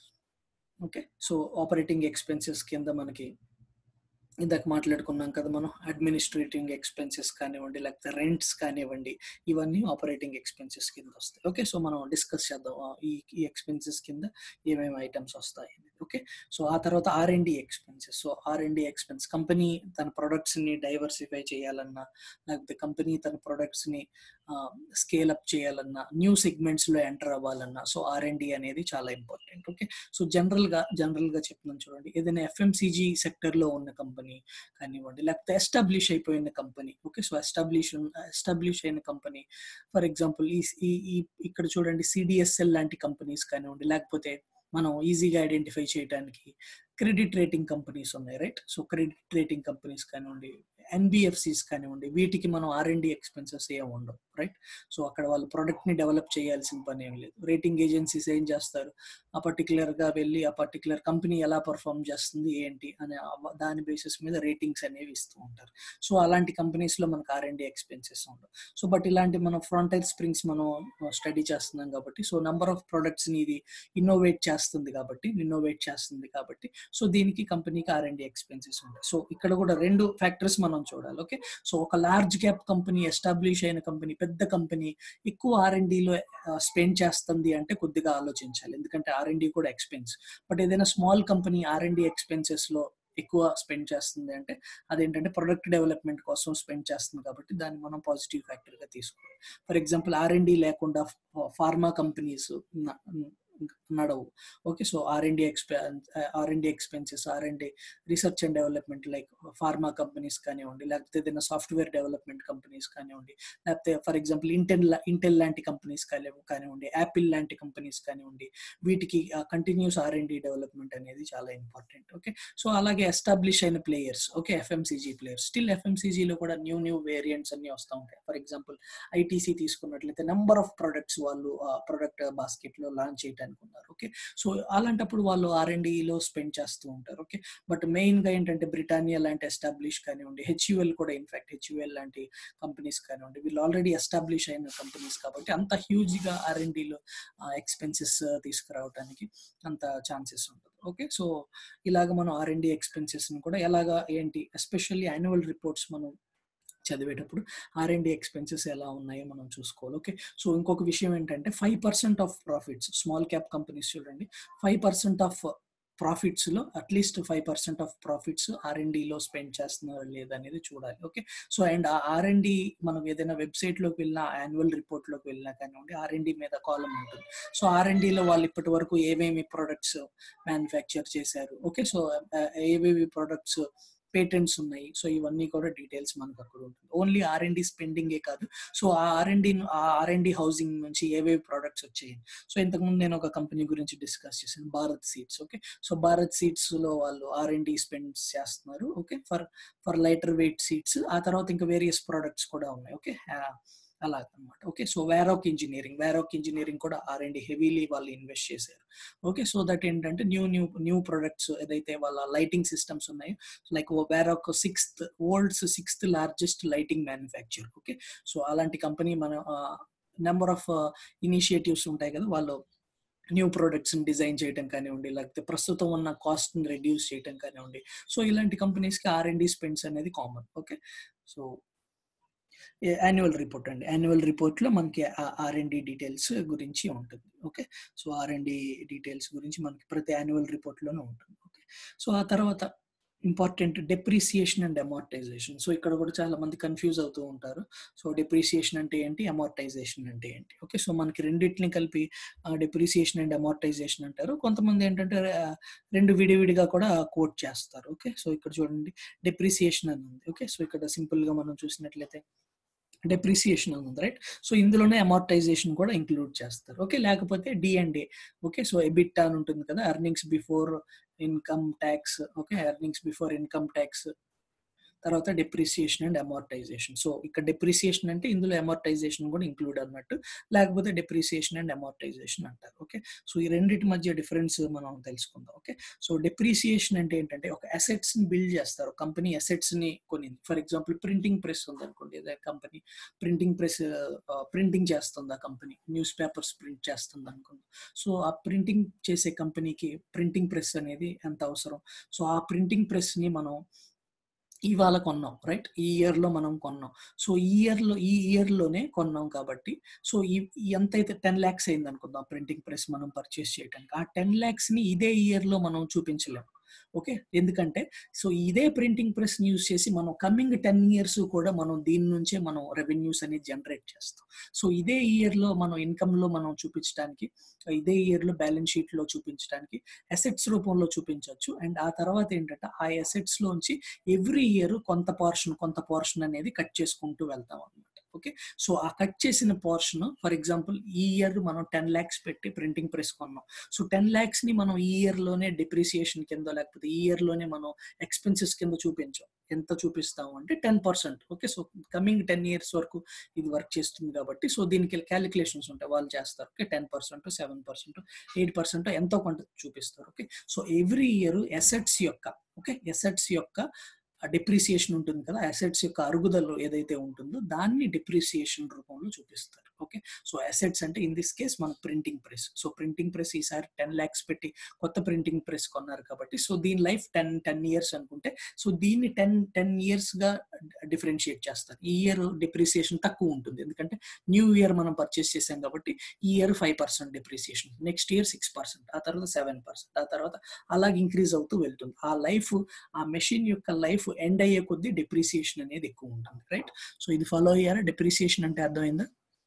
okay, so operating expenses కింద మనకి ఇందాక మాట్లాడుకున్నాం కదా మనం, అడ్మినిస్ట్రేటింగ్ ఎక్స్పెన్సెస్ కానివ్వండి లేకపోతే రెంట్స్ కానివ్వండి, ఇవన్నీ ఆపరేటింగ్ ఎక్స్పెన్సెస్ కింద వస్తాయి. ఓకే, సో మనం డిస్కస్ చేద్దాం ఈ ఈ ఎక్స్పెన్సెస్ కింద ఏమేమి ఐటమ్స్ వస్తాయి. ఓకే, సో ఆ తర్వాత R and D expenses. So R and D expense, company తన ప్రొడక్ట్స్ ని డైవర్సిఫై చేయాలన్నా లేకపోతే కంపెనీ తన ప్రొడక్ట్స్ ని స్కేల్ అప్ చేయాలన్నా, న్యూ సెగ్మెంట్స్ లో ఎంటర్ అవ్వాలన్నా, సో ఆర్ అండ్ డి అనేది చాలా ఇంపార్టెంట్. ఓకే, సో జనరల్ గా జనరల్ గా చెప్తున్నాను చూడండి, ఏదైనా ఎఫ్ఎంసీజీ సెక్టర్ లో ఉన్న కంపెనీ కానివ్వండి లేకపోతే ఎస్టాబ్లిష్ అయిపోయిన company. Okay, so establish establish అయిన కంపెనీ ఫర్ ఎగ్జాంపుల్ ఈ ఇక్కడ చూడండి సిడిఎస్ఎల్ లాంటి కంపెనీస్ కానివ్వండి, లేకపోతే మనం ఈజీగా ఐడెంటిఫై చేయడానికి క్రెడిట్ రేటింగ్ కంపెనీస్ ఉన్నాయి. Right, so credit rating companies కానివ్వండి, ఎన్బిఎఫ్సిస్ కానివ్వండి, వీటికి మనం ఆర్ అండ్ డి ఎక్స్పెన్సెస్ ఏమి ఉండవు. రైట్. సో అక్కడ వాళ్ళు ప్రొడక్ట్ని డెవలప్ చేయాల్సిన పని ఏం లేదు. రేటింగ్ ఏజెన్సీస్ ఏం చేస్తారు, ఆ పర్టికులర్గా వెళ్ళి ఆ పర్టికులర్ కంపెనీ ఎలా పర్ఫామ్ చేస్తుంది ఏంటి అనే దాని బేసిస్ మీద రేటింగ్స్ అనేవి ఇస్తూ ఉంటారు. సో అలాంటి కంపెనీస్లో మనకు ఆర్ అండ్ డి ఎక్స్పెన్సెస్ ఉండవు. సో బట్ ఇలాంటి మనం ఫ్రంటైల్ స్ప్రింగ్స్ మనం స్టడీ చేస్తున్నాం కాబట్టి, సో నెంబర్ ఆఫ్ ప్రొడక్ట్స్ని ఇది ఇన్నోవేట్ చేస్తుంది కాబట్టి ఇన్నోవేట్ చేస్తుంది కాబట్టి సో దీనికి కంపెనీకి ఆర్ అండ్ డి ఎక్స్పెన్సెస్ ఉంటాయి. సో ఇక్కడ కూడా రెండు ఫ్యాక్టర్స్ మనం చూడాలి. ఓకే. సో ఒక లార్జ్ క్యాప్ కంపెనీ, ఎస్టాబ్లిష్ అయిన కంపెనీ, పెద్ద కంపెనీ ఎక్కువ ఆర్ అండ్ డిలో స్పెండ్ చేస్తుంది అంటే కొద్దిగా ఆలోచించాలి, ఎందుకంటే ఆర్ అండ్ డి కూడా ఎక్స్పెన్స్. బట్ ఏదైనా small company R and D expenses లో ఎక్కువ స్పెండ్ చేస్తుంది అంటే అదేంటంటే ప్రొడక్ట్ డెవలప్మెంట్ కోసం స్పెండ్ చేస్తుంది కాబట్టి దాన్ని మనం పాజిటివ్ ఫ్యాక్టర్ గా తీసుకోవాలి. For example R and D లేకుండా ఫార్మా కంపెనీస్ నడవు. Okay. So R and D expense R and D expenses R and D research and development like pharma companies కానివ్వండి, లేకపోతే ఏదైనా సాఫ్ట్వేర్ డెవలప్మెంట్ కంపెనీస్ కానివ్వండి, లేకపోతే for example Intel Intel లాంటి companies కానివ్వండి, Apple లాంటి కంపెనీస్ కానివ్వండి, వీటికి continuous R and D development అనేది చాలా ఇంపార్టెంట్. ఓకే. సో అలాగే ఎస్టాబ్లిష్ అయిన players, okay, FMCG players, still ఎఫ్ఎంసీజీలో కూడా న్యూ న్యూ వేరియంట్స్ అన్ని వస్తూ ఉంటాయి. ఫర్ ఎగ్జాంపుల్ ఐటీసీ తీసుకున్నట్లయితే నెంబర్ ఆఫ్ ప్రొడక్ట్స్ వాళ్ళు ప్రొడక్ట్ బాస్కెట్ లో లాంచ్ చేయడానికి ఉన్నారు. ఓకే. సో అలాంటప్పుడు వాళ్ళు ఆర్ అండ్ డిలో స్పెండ్ చేస్తూ ఉంటారు. ఓకే. బట్ మెయిన్ గా ఏంటంటే బ్రిటానియా లాంటి ఎస్టాబ్లిష్ కానివ్వండి, హెచ్యుఎల్ కూడా ఇన్ఫాక్ట్ హెచ్యుఎల్ లాంటి కంపెనీస్ కానివ్వండి, వీళ్ళు ఆల్రెడీ ఎస్టాబ్లిష్ అయిన కంపెనీస్ కాబట్టి అంత హ్యూజ్ గా ఆర్ అండ్ డిలో ఎక్స్పెన్సెస్ తీసుకురావడానికి అంత ఛాన్సెస్ ఉంటుంది. ఓకే. సో ఇలాగ మనం ఆర్ అండ్ డి ఎక్స్పెన్సెస్ కూడా ఎలాగా ఏంటి, ఎస్పెషల్లీ యాన్యువల్ రిపోర్ట్స్ మనం చదివేటప్పుడు ఆర్ అండ్ డి ఎక్స్పెన్సెస్ ఎలా ఉన్నాయో మనం చూసుకోవాలి. ఓకే. సో ఇంకొక విషయం ఏంటంటే five percent of profits, small cap companies చూడండి, ఫైవ్ పర్సెంట్ ఆఫ్ ప్రాఫిట్స్ లో at least five percent of profits R and డిలో స్పెండ్ చేస్తున్నారా లేదా అనేది చూడాలి. ఓకే. సో అండ్ ఆ ఆర్ అండ్ డి మనం ఏదైనా వెబ్సైట్ లోకి వెళ్ళినా, యాన్యువల్ రిపోర్ట్ లోకి వెళ్ళినా కానివ్వండి, ఆర్ అండ్ డి మీద కాలం ఉంటుంది. సో ఆర్ అండ్ డిలో వాళ్ళు ఇప్పటి వరకు ఏమేమి ప్రొడక్ట్స్ మ్యానుఫ్యాక్చర్ చేశారు, ఓకే, సో ఏవేవి ప్రొడక్ట్స్ పేటెంట్స్ ఉన్నాయి, సో ఇవన్నీ కూడా డీటెయిల్స్ మనకు అక్కడ ఉంటుంది. ఓన్లీ ఆర్ అండ్ డి స్పెండింగే కాదు, సో ఆ ఆర్ అండ్ డి ఆ ఆర్ అండ్ డి హౌసింగ్ నుంచి ఏవేవి ప్రొడక్ట్స్ వచ్చాయి. సో ఇంతకుముందు నేను ఒక కంపెనీ గురించి డిస్కస్ చేశాను, Bharat Seeds. Okay. So Bharat Seeds లో వాళ్ళు ఆర్ అండ్ డి స్పెండ్ చేస్తున్నారు. Okay. For for lighter weight seeds, ఆ తర్వాత ఇంకా వేరియస్ ప్రొడక్ట్స్ కూడా ఉన్నాయి. ఓకే. అలాగనమాట. ఓకే. సో వేరాక్ ఇంజనీరింగ్ వేరాక్ ఇంజనీరింగ్ కూడా ఆర్ అండ్ డి హెవీలీ వాళ్ళు ఇన్వెస్ట్ చేశారు. ఓకే. సో దట్ ఏంటంటే న్యూ న్యూ న్యూ ప్రొడక్ట్స్ ఏదైతే వాళ్ళ లైటింగ్ సిస్టమ్స్ ఉన్నాయో, లైక్ వేరాక్ sixth worlds sixth largest lighting manufacture. Okay. So అలాంటి కంపెనీ మన నెంబర్ ఆఫ్ ఇనిషియేటివ్స్ ఉంటాయి కదా, వాళ్ళు న్యూ ప్రొడక్ట్స్ డిజైన్ చేయడం కానివ్వండి, లేకపోతే ప్రస్తుతం ఉన్న కాస్ట్ ని రెడ్యూస్ చేయడం కానివ్వండి, సో ఇలాంటి కంపెనీస్ కి ఆర్ అండ్ డి స్పెండ్స్ అనేది common. Okay. So annual report అండి, యాన్యువల్ రిపోర్ట్ లో మనకి ఆర్ అండ్ డి డీటెయిల్స్ గురించి ఉంటుంది. Okay. So R and D details గురించి మనకి ప్రతి యాన్యువల్ రిపోర్ట్ లోనే ఉంటుంది. ఓకే. సో ఆ తర్వాత important depreciation and amortisation. So ఇక్కడ కూడా చాలా మంది కన్ఫ్యూజ్ అవుతూ ఉంటారు. సో డెప్రిసియేషన్ అంటే ఏంటి, అమార్టైజేషన్ అంటే ఏంటి. ఓకే. సో మనకి రెండింటిని కలిపి డెప్రిసియేషన్ అండ్ అమార్టైజేషన్ అంటారు. కొంతమంది ఏంటంటే రెండు విడివిడిగా కూడా కోట్ చేస్తారు. ఓకే. సో ఇక్కడ చూడండి డెప్రిసియేషన్ అని ఉంది. ఓకే. సో ఇక్కడ సింపుల్ గా మనం చూసినట్లయితే డెప్రిసియేషన్ అని ఉంది, రైట్. సో ఇందులోనే అమార్టైజేషన్ కూడా ఇంక్లూడ్ చేస్తారు. ఓకే. లేకపోతే D and A. Okay. So EBITDA అని ఉంటుంది కదా, earnings before income tax. Okay. Earnings before income tax, తర్వాత డెప్రిసియేషన్ అండ్ అమార్టైజేషన్. సో ఇక్కడ డెప్రిసియేషన్ అంటే ఇందులో అమార్టైజేషన్ కూడా ఇంక్లూడ్ అన్నట్టు, లేకపోతే డెప్రిసియేషన్ అండ్ అమార్టైజేషన్ అంటారు. ఓకే. సో ఈ రెండింటి మధ్య డిఫరెన్స్ మనం తెలుసుకుందాం. ఓకే. సో డెప్రిసియేషన్ అంటే ఏంటంటే ఒక అసెట్స్ ని బిల్డ్ చేస్తారు, కంపెనీ అసెట్స్ ని కొనింది. ఫర్ ఎగ్జాంపుల్ ప్రింటింగ్ ప్రెస్ ఉంది అనుకోండి, ఏదైనా కంపెనీ ప్రింటింగ్ ప్రెస్ ప్రింటింగ్ చేస్తుంది, ఆ కంపెనీ న్యూస్ పేపర్స్ ప్రింట్ చేస్తుంది అనుకోండి. సో ఆ ప్రింటింగ్ చేసే కంపెనీకి ప్రింటింగ్ ప్రెస్ అనేది ఎంత అవసరం. సో ఆ ప్రింటింగ్ ప్రెస్ ని మనం ఇవాళ కొన్నాం, రైట్, ఈ ఇయర్ లో మనం కొన్నాం. సో ఈ ఇయర్ లో ఈ ఇయర్ లోనే కొన్నాం కాబట్టి, సో ఎంత అయితే టెన్ ల్యాక్స్ అయింది అనుకుందాం ప్రింటింగ్ ప్రెస్ మనం పర్చేస్ చేయడానికి, ఆ టెన్ ల్యాక్స్ ని ఇదే ఇయర్ లో మనం చూపించలేము. ఓకే. ఎందుకంటే సో ఇదే ప్రింటింగ్ ప్రెస్ యూజ్ చేసి మనం కమింగ్ టెన్ ఇయర్స్ కూడా మనం దీని నుంచే మనం రెవెన్యూస్ అనేది జనరేట్ చేస్తాం. సో ఇదే ఇయర్ లో మనం ఇన్కమ్ లో మనం చూపించడానికి, ఇదే ఇయర్ లో బ్యాలెన్స్ షీట్ లో చూపించడానికి అసెట్స్ రూపంలో చూపించవచ్చు. అండ్ ఆ తర్వాత ఏంటంటే ఆ అసెట్స్ లోంచి ఎవ్రీ ఇయర్ కొంత పోర్షన్ కొంత పోర్షన్ అనేది కట్ చేసుకుంటూ వెళ్తాం అనమాట. ఓకే. సో ఆ కట్ చేసిన పోర్షన్ ఫర్ ఎగ్జాంపుల్ ఈ ఇయర్ మనం టెన్ ల్యాక్స్ పెట్టి ప్రింటింగ్ ప్రెస్ కొన్నాం. సో టెన్ ల్యాక్స్ ని మనం ఈ ఇయర్ లోనే డిప్రిసియేషన్ కింద లేకపోతే ఈ ఇయర్ లోనే మనం ఎక్స్పెన్సెస్ కింద చూపించాం. ఎంత చూపిస్తాము అంటే ten percent. Okay. So coming ten years వరకు ఇది వర్క్ చేస్తుంది కాబట్టి సో దీనికి క్యాలిక్యులేషన్స్ ఉంటాయి, వాళ్ళు చేస్తారు. Okay. Ten percent seven percent eight percent ఎంతో కొంత చూపిస్తారు. Okay. So every year assets యొక్క ఓకే ఎసెట్స్ యొక్క డిప్రిసియేషన్ ఉంటుంది కదా, అసెట్స్ యొక్క అరుగుదల ఏదైతే ఉంటుందో దాన్ని డిప్రిసియేషన్ రూపంలో చూపిస్తారు. ఓకే. సో అసెట్స్ అంటే ఇన్ దిస్ కేస్ మన printing press. So printing press ఈసారి టెన్ ల్యాక్స్ పెట్టి కొత్త ప్రింటింగ్ ప్రెస్ కొన్నారు కాబట్టి సో దీని లైఫ్ టెన్ టెన్ ఇయర్స్ అనుకుంటే సో దీన్ని టెన్ టెన్ ఇయర్స్ గా డిఫరెన్షియేట్ చేస్తారు. ఈ ఇయర్ డిప్రిసియేషన్ తక్కువ ఉంటుంది ఎందుకంటే న్యూ ఇయర్ మనం పర్చేస్ చేసాం కాబట్టి ఈ year five percent depreciation, next year six percent, ఆ తర్వాత సెవెన్ పర్సెంట్, ఆ తర్వాత అలాగే ఇంక్రీజ్ అవుతూ వెళ్తుంది. ఆ లైఫ్ ఆ మెషిన్ యొక్క లైఫ్ ఎండ్ అయ్యే కొద్దీ డిప్రిసియేషన్ అనేది ఎక్కువ ఉంటుంది. రైట్. సో ఇది ఫాలో అయ్యారా? డిప్రిసియేషన్ అంటే అర్థమైందా?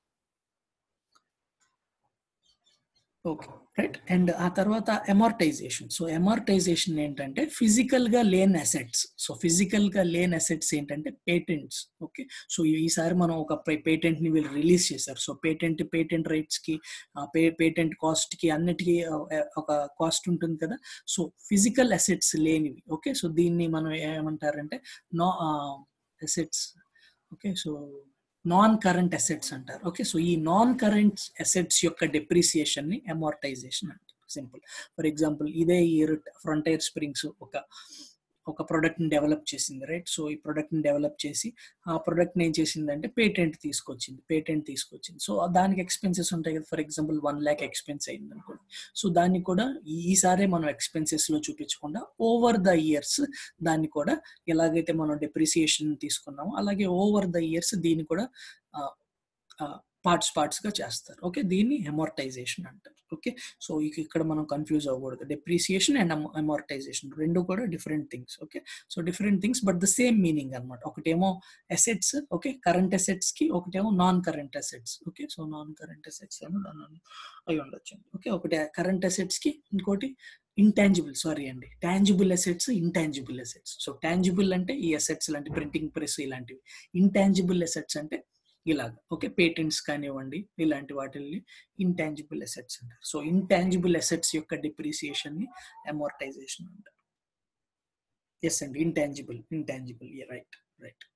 ఓకే. రైట్. అండ్ ఆ తర్వాత అమార్టైజేషన్. సో అమార్టైజేషన్ ఏంటంటే ఫిజికల్ గా లేని అసెట్స్. సో ఫిజికల్ గా లేని అసెట్స్ ఏంటంటే పేటెంట్స్. ఓకే. సో ఈసారి మనం ఒక పేటెంట్ ని వీళ్ళు రిలీజ్ చేశారు. సో పేటెంట్ పేటెంట్ రైట్స్ కి పేటెంట్ కాస్ట్ కి అన్నిటికీ ఒక కాస్ట్ ఉంటుంది కదా. సో ఫిజికల్ అసెట్స్ లేనివి. ఓకే. సో దీన్ని మనం ఏమంటారంటే no assets. Okay. So non current assets అంటారు. ఓకే. సో ఈ నాన్ కరెంట్ అసెట్స్ యొక్క డిప్రిసియేషన్ ని అమార్టైజేషన్ అంటారు. సింపుల్. ఫర్ ఎగ్జాంపుల్ ఇదే ఇయర్ ఫ్రంటైర్ స్ప్రింగ్స్ ఒక ఒక ప్రొడక్ట్ ని డెవలప్ చేసింది. రైట్. సో ఈ ప్రొడక్ట్ ని డెవలప్ చేసి ఆ ప్రొడక్ట్ ని ఏం చేసిందంటే పేటెంట్ తీసుకొచ్చింది పేటెంట్ తీసుకొచ్చింది సో దానికి ఎక్స్పెన్సెస్ ఉంటాయి కదా. For example one lakh expense అయింది అనుకోండి. సో దాన్ని కూడా ఈసారే మనం ఎక్స్పెన్సెస్ లో చూపించకుండా ఓవర్ ద ఇయర్స్ దాన్ని కూడా ఎలాగైతే మనం డిప్రిసియేషన్ తీసుకున్నామో అలాగే ఓవర్ ద ఇయర్స్ దీన్ని కూడా పార్ట్స్ పార్ట్స్ గా చేస్తారు. ఓకే. దీన్ని అమార్టైజేషన్ అంటారు. ఓకే. సో ఇక్కడ మనం కన్ఫ్యూజ్ అవ్వకూడదు. డిప్రిసియేషన్ అండ్ అమార్టైజేషన్ రెండు కూడా different things. Okay. So different things but the same meaning అనమాట. ఒకటేమో అసెట్స్. ఓకే. కరెంట్ అసెట్స్ కి, ఒకటేమో non current assets. Okay. So non current assets ఏమో అవి ఉండొచ్చు. ఓకే. ఒకటి కరెంట్ అసెట్స్ కి, ఇంకోటి ఇంటాంజిబుల్ సారీ అండి tangible assets, intangible assets. So tangible అంటే ఈ అసెట్స్ లాంటి ప్రింటింగ్ ప్రెస్ ఇలాంటివి. ఇంటాంజిబుల్ అసెట్స్ అంటే ఇలాగ. ఓకే. పేటెంట్స్ కానివ్వండి ఇలాంటి వాటిల్ని ఇంటాంజిబుల్ అసెట్స్ అంటారు. సో ఇంటాంజిబుల్ అసెట్స్ యొక్క డిప్రిసియేషన్ ని అమార్టైజేషన్ అంటారు. ఎస్ అండి intangible intangible right right.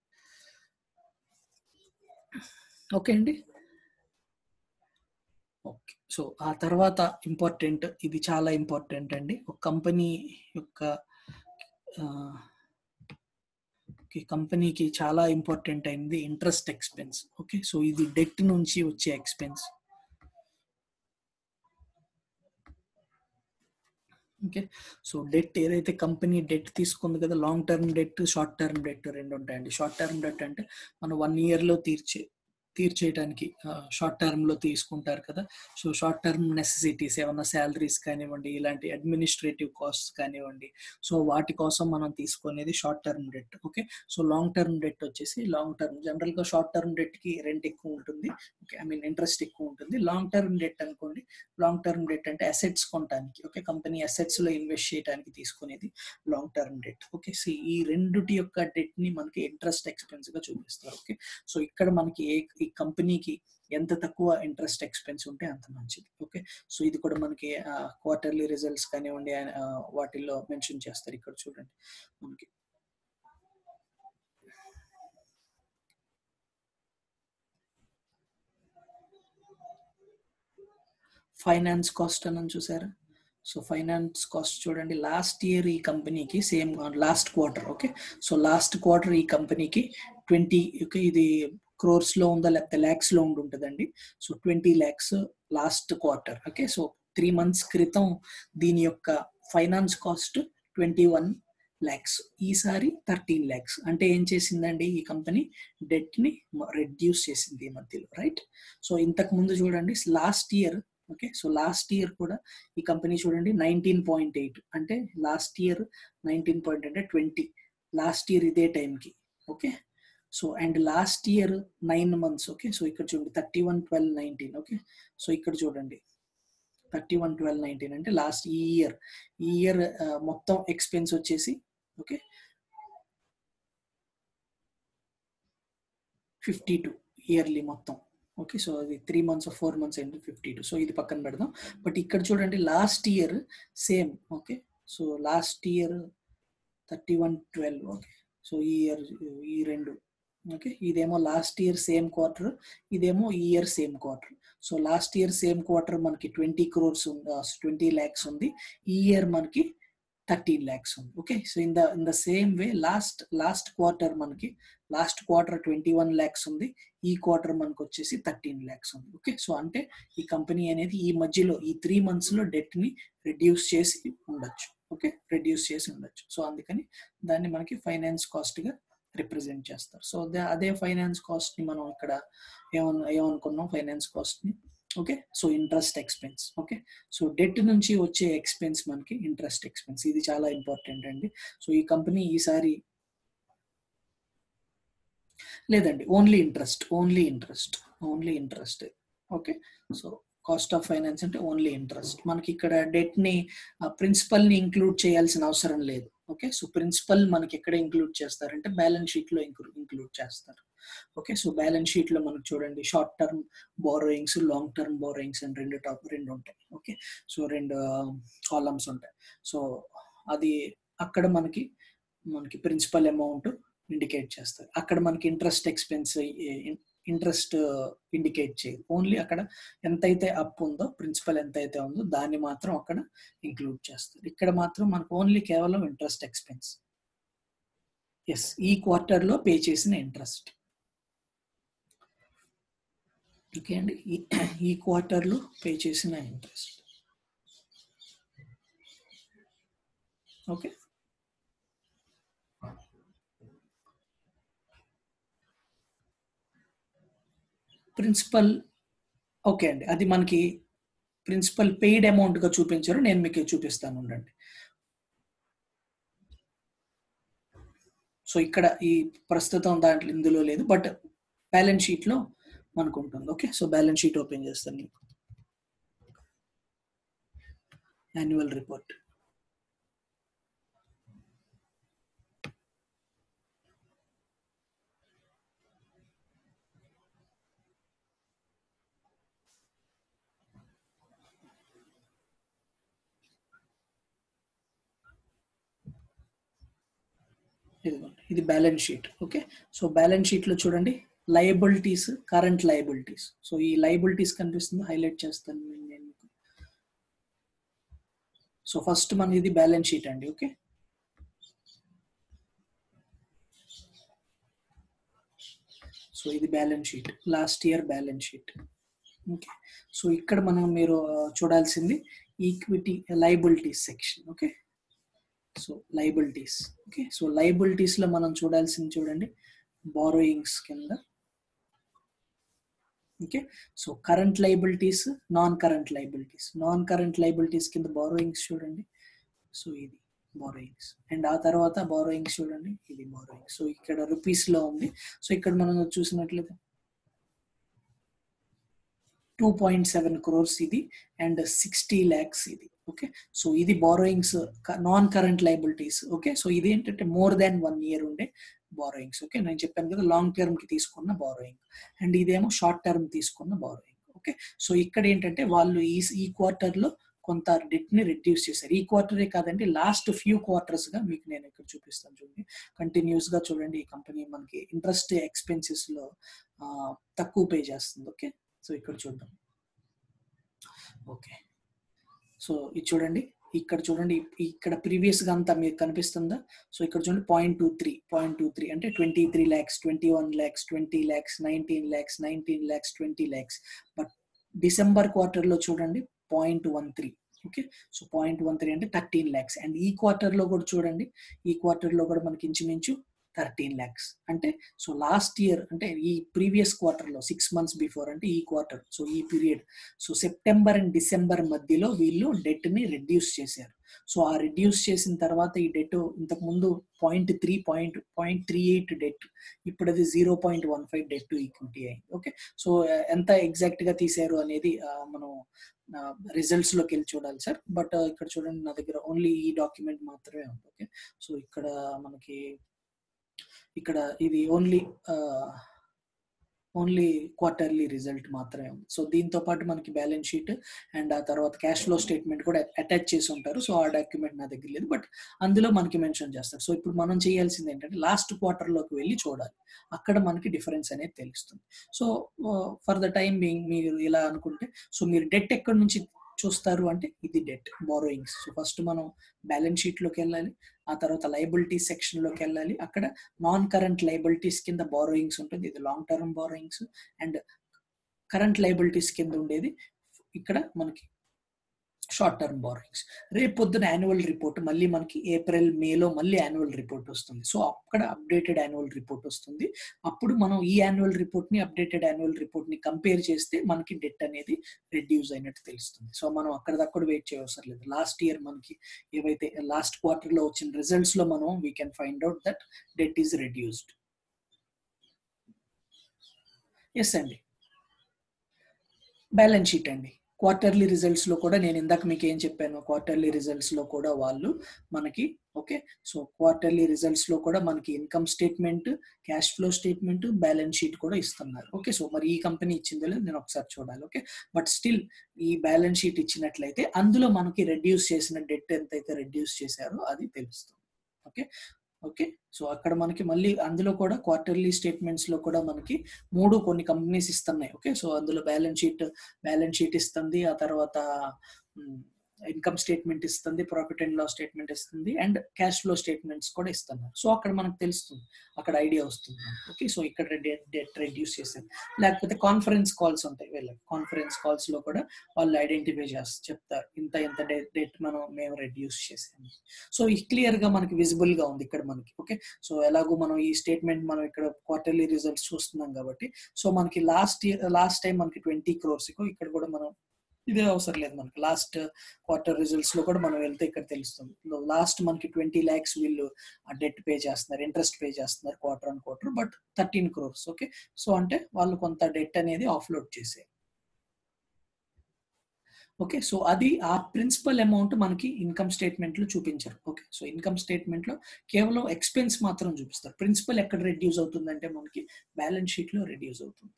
Okay అండి. ఓకే. సో ఆ తర్వాత ఇంపార్టెంట్, ఇది చాలా ఇంపార్టెంట్ అండి. ఒక కంపెనీ యొక్క కంపెనీకి చాలా ఇంపార్టెంట్ అయింది ఇంట్రెస్ట్ ఎక్స్పెన్స్. ఓకే. సో ఇది డెట్ నుంచి వచ్చే ఎక్స్పెన్స్. ఓకే. సో డెట్ ఏదైతే కంపెనీ డెట్ తీసుకుంది కదా, long term debt, short term debt రెండు ఉంటాయండి. షార్ట్ టర్మ్ డెట్ అంటే మనం వన్ ఇయర్ లో తీర్చే తీర్చేయడానికి షార్ట్ టర్మ్ లో తీసుకుంటారు కదా. సో షార్ట్ టర్మ్ నెసెసిటీస్ ఏమన్నా శాలరీస్ కానివ్వండి, ఇలాంటి అడ్మినిస్ట్రేటివ్ కాస్ట్ కానివ్వండి, సో వాటి కోసం మనం తీసుకునేది short term debt. Okay. So long term debt వచ్చేసి లాంగ్ టర్మ్ జనరల్ గా షార్ట్ టర్మ్ డెట్ కి రెంట్ ఎక్కువ ఉంటుంది. ఓకే. ఐ మీన్ ఇంట్రెస్ట్ ఎక్కువ ఉంటుంది. లాంగ్ టర్మ్ డెట్ అనుకోండి, లాంగ్ టర్మ్ డెట్ అంటే అసెట్స్ కొనడానికి. ఓకే. కంపెనీ అసెట్స్ లో ఇన్వెస్ట్ చేయడానికి తీసుకునేది long term debt. Okay. So ఈ రెండుటి యొక్క డెట్ ని మనకి ఇంట్రెస్ట్ ఎక్స్పెన్స్ గా చూపిస్తారు. ఓకే. సో ఇక్కడ మనకి ఏ ఈ కంపెనీకి ఎంత తక్కువ ఇంట్రెస్ట్ ఎక్స్పెన్స్ ఉంటే అంత మంచిది. ఓకే. సో ఇది కూడా మనకి క్వార్టర్లీ రిజల్ట్స్ కానివ్వండి వాటిల్లో మెన్షన్ చేస్తారు. ఇక్కడ చూడండి మనకి ఫైనాన్స్ కాస్ట్ అని చూసారా. సో ఫైనాన్స్ కాస్ట్ చూడండి లాస్ట్ ఇయర్ ఈ కంపెనీకి same last quarter. Okay. So last quarter ఈ కంపెనీకి ట్వంటీ ఓకే ఇది క్రోర్స్ లో ఉందా లేకపోతే ల్యాక్స్ లో ఉంటుందండి. So twenty lakhs last quarter. Okay. So three months క్రితం దీని యొక్క finance cost twenty one lakhs, ఈసారి థర్టీన్ ల్యాక్స్. అంటే ఏం చేసిందండి ఈ కంపెనీ డెట్ ని రెడ్యూస్ చేసింది ఈ మధ్యలో. రైట్. సో ఇంతకు ముందు చూడండి last year. Okay. So last year కూడా ఈ కంపెనీ చూడండి నైన్టీన్ పాయింట్ ఎయిట్ అంటే లాస్ట్ ఇయర్ నైన్టీన్ పాయింట్ అంటే ట్వంటీ లాస్ట్ ఇయర్ ఇదే టైంకి. Okay. So and last year nine months. Okay. So ఇక్కడ చూడండి thirty one twelve nineteen. Okay. So ఇక్కడ చూడండి థర్టీ వన్ ట్వెల్వ్ నైన్టీన్ అంటే లాస్ట్ ఈ ఇయర్ ఈ ఇయర్ మొత్తం ఎక్స్పెన్స్ వచ్చేసి ఓకే ఫిఫ్టీ టూ. ఇయర్లీ మొత్తం. ఓకే, సో అది త్రీ మంత్స్ ఫోర్ మంత్స్ ఏంటి ఫిఫ్టీ టూ. సో ఇది పక్కన పెడదాం. బట్ ఇక్కడ చూడండి last year same. Okay, so last year thirty one twelve. Okay, so ఈ ఇయర్ ఈ రెండు. ఓకే, ఇదేమో లాస్ట్ ఇయర్ సేమ్ క్వార్టర్, ఇదేమో ఈ year same quarter. So last year same quarter మనకి ట్వంటీ క్రోర్స్ ఉంది, ట్వంటీ ల్యాక్స్ ఉంది. ఈ ఇయర్ మనకి థర్టీన్ ల్యాక్స్ ఉంది. Okay, so in the in the same way last last quarter మనకి last quarter twenty one lakhs ఉంది, ఈ క్వార్టర్ మనకు వచ్చేసి థర్టీన్ ల్యాక్స్ ఉంది. ఓకే, సో అంటే ఈ కంపెనీ అనేది ఈ మధ్యలో ఈ త్రీ మంత్స్ లో డెట్ ని రిడ్యూస్ చేసి ఉండొచ్చు. ఓకే, రిడ్యూస్ చేసి ఉండొచ్చు. సో అందుకని దాన్ని మనకి ఫైనాన్స్ కాస్ట్ గా రిప్రజెంట్ చేస్తారు. సో అదే ఫైనాన్స్ కాస్ట్ ని మనం ఇక్కడ ఏమను ఏమనుకున్నాం ఫైనాన్స్ కాస్ట్ ని. Okay, so interest expense. Okay, so debt నుంచి వచ్చే ఎక్స్పెన్స్ మనకి ఇంట్రెస్ట్ ఎక్స్పెన్స్. ఇది చాలా ఇంపార్టెంట్ అండి. సో ఈ కంపెనీ ఈసారి లేదండి, only interest, only interest, only interest. Okay, so cost of finance అంటే ఓన్లీ ఇంట్రెస్ట్. మనకి ఇక్కడ డెట్ ని ప్రిన్సిపల్ ని ఇంక్లూడ్ చేయాల్సిన అవసరం లేదు. ఓకే, సో ప్రిన్సిపల్ మనకి ఎక్కడ ఇంక్లూడ్ చేస్తారంటే బ్యాలెన్స్ షీట్ లో ఇంక్లూడ్ చేస్తారు. ఓకే, సో బ్యాలెన్స్ షీట్ లో మనకు చూడండి short term borrowings, long term borrowings అని రెండు టాప్ రెండు ఉంటాయి. ఓకే, సో రెండు కాలమ్స్ ఉంటాయి. సో అది అక్కడ మనకి మనకి ప్రిన్సిపల్ అమౌంట్ ఇండికేట్ చేస్తారు. అక్కడ మనకి ఇంట్రెస్ట్ ఎక్స్పెన్స్ ఇంట్రెస్ట్ ఇండికేట్ చేయదు. ఓన్లీ అక్కడ ఎంతైతే అప్ ఉందో ప్రిన్సిపల్ ఎంతైతే ఉందో దాన్ని మాత్రం అక్కడ ఇంక్లూడ్ చేస్తారు. ఇక్కడ మాత్రం మనకు ఓన్లీ కేవలం ఇంట్రెస్ట్ ఎక్స్పెన్స్. ఎస్, ఈ క్వార్టర్ లో పే చేసిన ఇంట్రెస్ట్. ఓకే అండి, ఈ క్వార్టర్ లో పే చేసిన ఇంట్రెస్ట్. Okay, principal. ఓకే అండి, అది మనకి ప్రిన్సిపల్ పెయిడ్ అమౌంట్ గా చూపించారు, నేను మీకు చూపిస్తాను ఉండండి. సో ఇక్కడ ఈ ప్రస్తుతం దాంట్లో ఇందులో లేదు, బట్ బ్యాలెన్స్ షీట్ లో మనకు ఉంటుంది. Okay, so balance sheet open చేస్తాను. Annual report. ఇది balance sheet. Okay, so balance sheet లో చూడండి లయబిలిటీస్, కరెంట్ లయబిలిటీస్. సో ఈ లయబిలిటీస్ కనిపిస్తుంది, హైలైట్ చేస్తాను నేను. సో ఫస్ట్ మన ఇది బ్యాలెన్స్ షీట్ అండి. ఓకే, సో ఇది balance sheet, last year balance sheet. Okay, so ఇక్కడ మనం మీరు చూడాల్సింది equity liabilities section. Okay, so liabilities. Okay, so liabilities లో మనం చూడాల్సింది చూడండి బారోయింగ్స్ కింద. Okay, so current liabilities, non current liabilities. Non current liabilities కింద బారోయింగ్స్ చూడండి. సో ఇది బారోయింగ్స్. అండ్ ఆ తర్వాత బారోయింగ్స్ చూడండి, ఇది బారోయింగ్స్. సో ఇక్కడ రూపీస్ లో ఉంది. సో ఇక్కడ మనం చూసినట్లయితే టూ పాయింట్ సెవెన్ క్రోర్స్ ఇది అండ్ సిక్స్టీ ల్యాక్స్ ఇది. ఓకే, సో ఇది borrowings, non current liabilities. Okay, so ఇది ఏంటంటే మోర్ దాన్ వన్ ఇయర్ ఉండే బారోయింగ్స్. ఓకే, నేను చెప్పాను కదా లాంగ్ టర్మ్ కి తీసుకున్న బారోయింగ్, అండ్ ఇదేమో షార్ట్ టర్మ్ తీసుకున్న బారోయింగ్. ఓకే, సో ఇక్కడ ఏంటంటే వాళ్ళు ఈ ఈ క్వార్టర్ లో కొంత డెట్ ని రిడ్యూస్ చేశారు. ఈ క్వార్టరే కాదండి, లాస్ట్ ఫ్యూ క్వార్టర్స్ గా మీకు నేను ఇక్కడ చూపిస్తాను చూడండి. కంటిన్యూస్ గా చూడండి ఈ కంపెనీ మనకి ఇంట్రెస్ట్ ఎక్స్పెన్సెస్ లో తక్కువ పే చేస్తుంది. ఓకే, సో ఇక్కడ చూద్దాం. ఓకే, సో ఇది చూడండి, ఇక్కడ చూడండి ఇక్కడ ప్రీవియస్ గా అంతా మీకు కనిపిస్తుందా? సో ఇక్కడ చూడండి point two three point two three అంటే twenty three lakhs, twenty one lakhs, twenty lakhs, nineteen lakhs, nineteen lakhs, twenty lakhs. But December quarter లో చూడండి point one three. Okay, so point one three అంటే థర్టీన్ ల్యాక్స్. అండ్ ఈ క్వార్టర్ లో కూడా చూడండి, ఈ క్వార్టర్ లో కూడా మనకి ఇంచుమించు థర్టీన్ ల్యాక్స్. అంటే సో లాస్ట్ ఇయర్ అంటే ఈ ప్రీవియస్ క్వార్టర్ లో సిక్స్ మంత్స్ బిఫోర్ అంటే ఈ క్వార్టర్, సో ఈ period, so September and December మధ్యలో వీళ్ళు డెట్ ని రెడ్యూస్ చేశారు. సో ఆ రెడ్యూస్ చేసిన తర్వాత ఈ డెట్ ఇంతకు ముందు point three point point three eight debt, ఇప్పుడు అది zero point one five debt to equity అయింది. ఓకే, సో ఎంత ఎగ్జాక్ట్ గా తీసారు అనేది మనం రిజల్ట్స్ లోకి వెళ్ళి చూడాలి సార్. బట్ ఇక్కడ చూడండి నా దగ్గర ఓన్లీ ఈ డాక్యుమెంట్ మాత్రమే ఉంది. ఓకే, సో ఇక్కడ మనకి ఇక్కడ ఇది ఓన్లీ ఓన్లీ క్వార్టర్లీ రిజల్ట్ మాత్రమే ఉంది. సో దీంతో పాటు మనకి బ్యాలెన్స్ షీట్ అండ్ ఆ తర్వాత క్యాష్ ఫ్లో స్టేట్మెంట్ కూడా అటాచ్ చేసి ఉంటారు. సో ఆ డాక్యుమెంట్ నా దగ్గర లేదు, బట్ అందులో మనకి మెన్షన్ చేస్తారు. సో ఇప్పుడు మనం చేయాల్సింది ఏంటంటే లాస్ట్ క్వార్టర్లోకి వెళ్ళి చూడాలి, అక్కడ మనకి డిఫరెన్స్ అనేది తెలుస్తుంది. So for the time being మీరు ఇలా అనుకుంటే, సో మీరు డెట్ ఎక్కడి నుంచి చూస్తారు అంటే ఇది డెట్ బారోయింగ్స్. సో ఫస్ట్ మనం బ్యాలెన్స్ షీట్లోకి వెళ్ళాలి, ఆ తర్వాత లయబిలిటీస్ సెక్షన్లోకి వెళ్ళాలి. అక్కడ నాన్ కరెంట్ లయబిలిటీస్ కింద బారోయింగ్స్ ఉంటుంది, ఇది long term borrowings. And current liabilities కింద ఉండేది ఇక్కడ మనకి షార్ట్ టర్మ్ బారోయింగ్స్. రేపు పొద్దున యాన్యువల్ రిపోర్ట్ మళ్ళీ మనకి ఏప్రిల్ మేలో మళ్ళీ యాన్యువల్ రిపోర్ట్ వస్తుంది. సో అక్కడ అప్డేటెడ్ యాన్యువల్ రిపోర్ట్ వస్తుంది. అప్పుడు మనం ఈ యాన్యువల్ రిపోర్ట్ ని అప్డేటెడ్ యాన్యువల్ రిపోర్ట్ ని కంపేర్ చేస్తే మనకి డెట్ అనేది రెడ్యూస్ అయినట్టు తెలుస్తుంది. సో మనం అక్కడ దక్కడ వెయిట్ చేయవసరం లేదు. లాస్ట్ ఇయర్ మనకి ఏవైతే లాస్ట్ క్వార్టర్ లో వచ్చిన రిజల్ట్స్ లో మనం we can find out that debt is reduced. Yes అండి, బ్యాలెన్స్ షీట్ అండి. క్వార్టర్లీ రిజల్ట్స్ లో కూడా నేను ఇందాక మీకు ఏం చెప్పాను, క్వార్టర్లీ రిజల్ట్స్ లో కూడా వాళ్ళు మనకి ఓకే సో క్వార్టర్లీ రిజల్ట్స్ లో కూడా మనకి income statement, cash flow statement, balance sheet కూడా ఇస్తున్నారు. ఓకే సో మరి ఈ కంపెనీ ఇచ్చిందో లేదు నేను ఒకసారి చూడాలి. ఓకే బట్ స్టిల్ ఈ బ్యాలెన్స్ షీట్ ఇచ్చినట్లయితే అందులో మనకి రెడ్యూస్ చేసిన డెట్ ఎంతైతే రెడ్యూస్ చేశారో అది తెలుస్తుంది. ఓకే ఓకే సో అక్కడ మనకి మళ్ళీ అందులో కూడా క్వార్టర్లీ స్టేట్మెంట్స్ లో కూడా మనకి మూడు కొన్ని కంపెనీస్ ఇస్తున్నాయి. ఓకే సో అందులో బ్యాలెన్స్ షీట్ బ్యాలెన్స్ షీట్ ఇస్తుంది, ఆ తర్వాత ఇన్కమ్ స్టేట్మెంట్ ఇస్తుంది, ప్రాఫిట్ అండ్ లాస్ స్టేట్మెంట్ ఇస్తుంది, అండ్ క్యాష్ ఫ్లో స్టేట్మెంట్స్ కూడా ఇస్తున్నారు. సో అక్కడ మనకు తెలుస్తుంది, అక్కడ ఐడియా వస్తుంది. ఓకే సో ఇక్కడ డెట్ రెడ్యూస్ చేశారు. లేకపోతే కాన్ఫరెన్స్ కాల్స్ ఉంటాయి, వీళ్ళకి కాన్ఫరెన్స్ కాల్స్ లో కూడా వాళ్ళు ఐడెంటిఫై చేస్తారు, చెప్తారు ఇంత ఎంత డెట్ మనం మేము రెడ్యూస్ చేసాము. సో ఈ క్లియర్ గా మనకి విజిబుల్ గా ఉంది ఇక్కడ మనకి. ఓకే సో ఎలాగో మనం ఈ స్టేట్మెంట్ మనం ఇక్కడ క్వార్టర్లీ రిజల్ట్స్ చూస్తున్నాం కాబట్టి, సో మనకి లాస్ట్ ఇయర్ లాస్ట్ టైం మనకి ట్వంటీ క్రోర్స్ ఇక్కడ కూడా మనం ఇదే అవసరం లేదు, మనకి లాస్ట్ క్వార్టర్ రిజల్ట్స్ లో కూడా మనం వెళ్తే ఇక్కడ తెలుస్తుంది. లాస్ట్ మనకి ట్వంటీ ల్యాక్స్ వీళ్ళు డెట్ పే చేస్తున్నారు, ఇంట్రెస్ట్ పే చేస్తున్నారు quarter on quarter, but thirteen crores. Okay so అంటే వాళ్ళు కొంత డెట్ అనేది ఆఫ్లోడ్ చేశారు. ఓకే సో అది ఆ ప్రిన్సిపల్ అమౌంట్ మనకి ఇన్కమ్ స్టేట్మెంట్ లో చూపించారు. ఓకే సో ఇన్కమ్ స్టేట్మెంట్ లో కేవలం ఎక్స్పెన్స్ మాత్రం చూపిస్తారు. ప్రిన్సిపల్ ఎక్కడ రెడ్యూస్ అవుతుందంటే మనకి బ్యాలెన్స్ షీట్ లో రెడ్యూస్ అవుతుంది.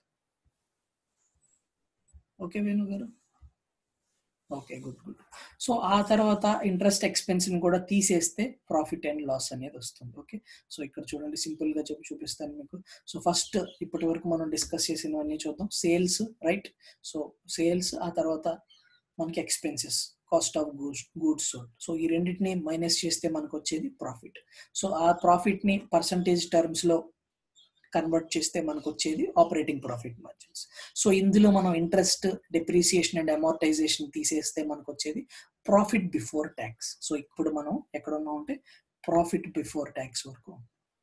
Okay Venu garu, okay good good. So ఆ తర్వాత ఇంట్రెస్ట్ ఎక్స్పెన్స్ ని కూడా తీసేస్తే ప్రాఫిట్ అండ్ లాస్ అనేది వస్తుంది. ఓకే సో ఇక్కడ చూడండి సింపుల్ గా చెప్పి చూపిస్తాను మీకు. సో ఫస్ట్ ఇప్పటి వరకు మనం డిస్కస్ చేసినవన్నీ చూద్దాం. సేల్స్ రైట్, సో సేల్స్, ఆ తర్వాత మనకి expenses, cost of goods goods sold. So ఈ రెండింటిని మైనస్ చేస్తే మనకు వచ్చేది ప్రాఫిట్. సో ఆ ప్రాఫిట్ ని పర్సంటేజ్ టర్మ్స్ లో కన్వర్ట్ చేస్తే మనకు వచ్చేది ఆపరేటింగ్ ప్రాఫిట్ మార్జిన్స్. సో ఇందులో మనం ఇంట్రెస్ట్, డిప్రిసియేషన్ అండ్ అమోర్టైజేషన్ తీసేస్తే మనకు వచ్చేది ప్రాఫిట్ బిఫోర్ ట్యాక్స్. సో ఇప్పుడు మనం ఎక్కడ ఉన్నాం అంటే ప్రాఫిట్ బిఫోర్ ట్యాక్స్ వరకు.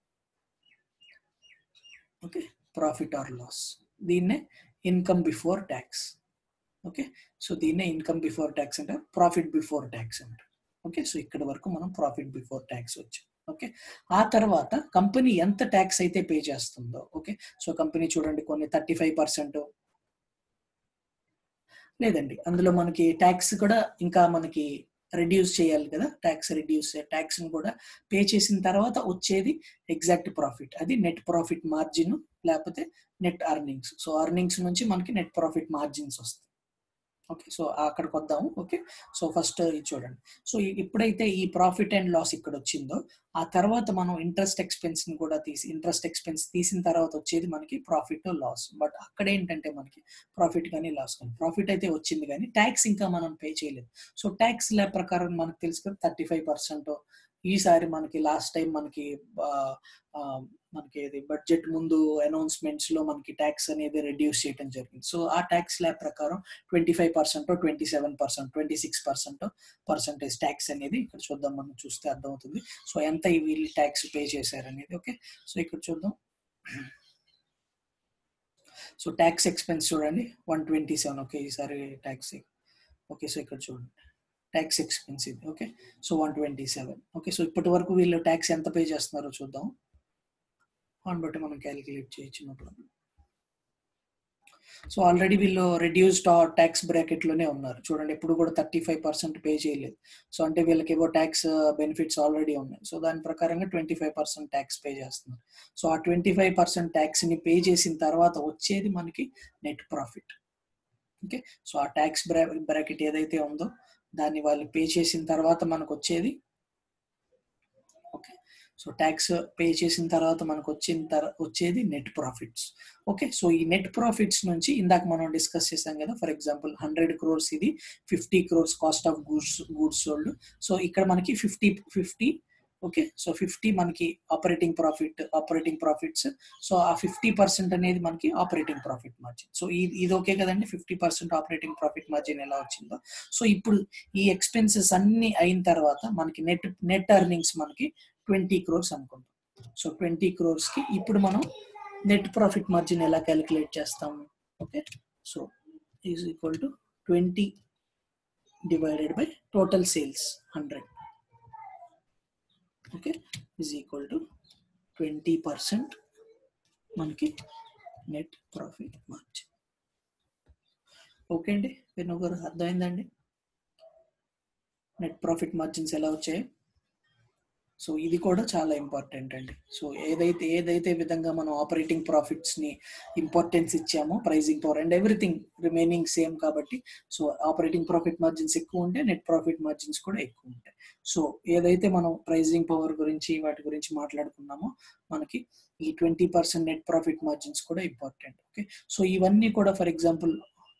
ఓకే ప్రాఫిట్ ఆర్ లాస్, దీన్నే income before tax. Okay so దీన్నే ఇన్కమ్ బిఫోర్ ట్యాక్స్ అంటే ప్రాఫిట్ బిఫోర్ ట్యాక్స్ అంటే. ఓకే సో ఇక్కడ వరకు మనం ప్రాఫిట్ బిఫోర్ ట్యాక్స్ వచ్చాం. ఓకే ఆ తర్వాత కంపెనీ ఎంత ట్యాక్స్ అయితే పే చేస్తుందో, ఓకే సో కంపెనీ చూడండి కొన్ని థర్టీ ఫైవ్ పర్సెంట్ లేదండి, అందులో మనకి ట్యాక్స్ కూడా ఇంకా మనకి రెడ్యూస్ చేయాలి కదా, ట్యాక్స్ రెడ్యూస్ ట్యాక్స్ ని కూడా పే చేసిన తర్వాత వచ్చేది ఎగ్జాక్ట్ ప్రాఫిట్, అది నెట్ ప్రాఫిట్ మార్జిన్ లేకపోతే నెట్ అర్నింగ్స్. సో అర్నింగ్స్ నుంచి మనకి నెట్ ప్రాఫిట్ మార్జిన్స్ వస్తాయి. ఓకే సో అక్కడికి వద్దాము. ఓకే సో ఫస్ట్ ఇది చూడండి. సో ఎప్పుడైతే ఈ ప్రాఫిట్ అండ్ లాస్ ఇక్కడ వచ్చిందో ఆ తర్వాత మనం ఇంట్రెస్ట్ ఎక్స్పెన్స్ ని కూడా తీసి ఇంట్రెస్ట్ ఎక్స్పెన్స్ తీసిన తర్వాత వచ్చేది మనకి ప్రాఫిట్ లాస్. బట్ అక్కడ ఏంటంటే మనకి ప్రాఫిట్ కానీ లాస్ కానీ, ప్రాఫిట్ అయితే వచ్చింది కానీ ట్యాక్స్ ఇంకా మనం పే చేయలేదు. సో ట్యాక్స్ లా ప్రకారం మనకు తెలుసు కదా థర్టీ ఫైవ్ పర్సెంట్ ఈసారి మనకి లాస్ట్ టైం మనకి మనకి బడ్జెట్ ముందు అనౌన్స్మెంట్స్ లో మనకి ట్యాక్స్ అనేది రెడ్యూస్ చేయడం జరిగింది. సో ఆ ట్యాక్స్ ల్యాబ్ ప్రకారం twenty five percent twenty seven percent twenty six percent percentage tax అనేది ఇక్కడ చూద్దాం, మనం చూస్తే అర్థమవుతుంది. సో ఎంత వీళ్ళు ట్యాక్స్ పే చేశారు అనేది. ఓకే సో ఇక్కడ చూద్దాం. సో ట్యాక్స్ ఎక్స్పెన్స్ చూడండి వన్ ట్వంటీ సెవెన్. ఓకే ఈసారి ట్యాక్స్ ఓకే సో ఇక్కడ చూడండి ట్యాక్స్ ఎక్స్పెన్స్ ఇది. Okay so one twenty seven. Okay so ఇప్పటి వరకు వీళ్ళు ట్యాక్స్ ఎంత పే చేస్తున్నారో చూద్దాం, దాన్ని బట్టి మనం క్యాలిక్యులేట్ చేయొచ్చు. సో ఆల్రెడీ వీళ్ళు రెడ్యూస్డ్ ట్యాక్స్ బ్రాకెట్ లోనే ఉన్నారు చూడండి, ఎప్పుడు కూడా థర్టీ ఫైవ్ పర్సెంట్ పే చేయలేదు. సో అంటే వీళ్ళకి ఏవో ట్యాక్స్ బెనిఫిట్స్ ఆల్రెడీ ఉన్నాయి. సో దాని ప్రకారంగా twenty five percent tax pay చేస్తున్నారు. సో ఆ ట్వంటీ ఫైవ్ పర్సెంట్ ట్యాక్స్ ని పే చేసిన తర్వాత వచ్చేది మనకి నెట్ ప్రాఫిట్. ఓకే, సో ఆ ట్యాక్స్ బ్రాకెట్ ఏదైతే ఉందో దాన్ని వాళ్ళు పే చేసిన తర్వాత మనకు వచ్చేది, ఓకే, సో ట్యాక్స్ పే చేసిన తర్వాత మనకు వచ్చిన తర్వాత వచ్చేది నెట్ ప్రాఫిట్స్. ఓకే, సో ఈ నెట్ ప్రాఫిట్స్ నుంచి ఇందాక మనం డిస్కస్ చేసాం కదా, ఫర్ ఎగ్జాంపుల్ హండ్రెడ్ క్రోర్స్ ఇది fifty crores cost of goods goods sold. So ఇక్కడ మనకి fifty fifty okay, so fifty మనకి operating profit operating profits. So ఆ ఫిఫ్టీ పర్సెంట్ అనేది మనకి ఆపరేటింగ్ ప్రాఫిట్ మార్జిన్. సో ఇది ఇది ఓకే కదండి, fifty percent operating profit margin ఎలా వచ్చిందో. సో ఇప్పుడు ఈ ఎక్స్పెన్సెస్ అన్ని అయిన తర్వాత మనకి నెట్ నెట్ ఎర్నింగ్స్ మనకి ట్వంటీ క్రోర్స్ అనుకుంటాం. సో ట్వంటీ క్రోర్స్ కి ఇప్పుడు మనం నెట్ ప్రాఫిట్ మార్జిన్ ఎలా క్యాలిక్యులేట్ చేస్తాము? Okay, so is equal to twenty divided by total sales hundred. Okay, is equal to twenty percent మనకి నెట్ ప్రాఫిట్ మార్జిన్. ఓకే అండి, వేణు గారు అర్థమైందండి నెట్ ప్రాఫిట్ మార్జిన్స్ ఎలా వచ్చాయి? సో ఇది కూడా చాలా ఇంపార్టెంట్ అండి. సో ఏదైతే ఏదైతే విధంగా మనం ఆపరేటింగ్ ప్రాఫిట్స్ ని ఇంపార్టెన్స్ ఇచ్చామో, pricing power and everything remaining same కాబట్టి, సో ఆపరేటింగ్ ప్రాఫిట్ మార్జిన్స్ ఎక్కువ ఉంటే నెట్ ప్రాఫిట్ మార్జిన్స్ కూడా ఎక్కువ ఉంటాయి. సో ఏదైతే మనం ప్రైజింగ్ పవర్ గురించి వాటి గురించి మాట్లాడుకున్నామో మనకి ఈ twenty percent net profit margins కూడా ఇంపార్టెంట్. ఓకే, సో ఇవన్నీ కూడా ఫర్ ఎగ్జాంపుల్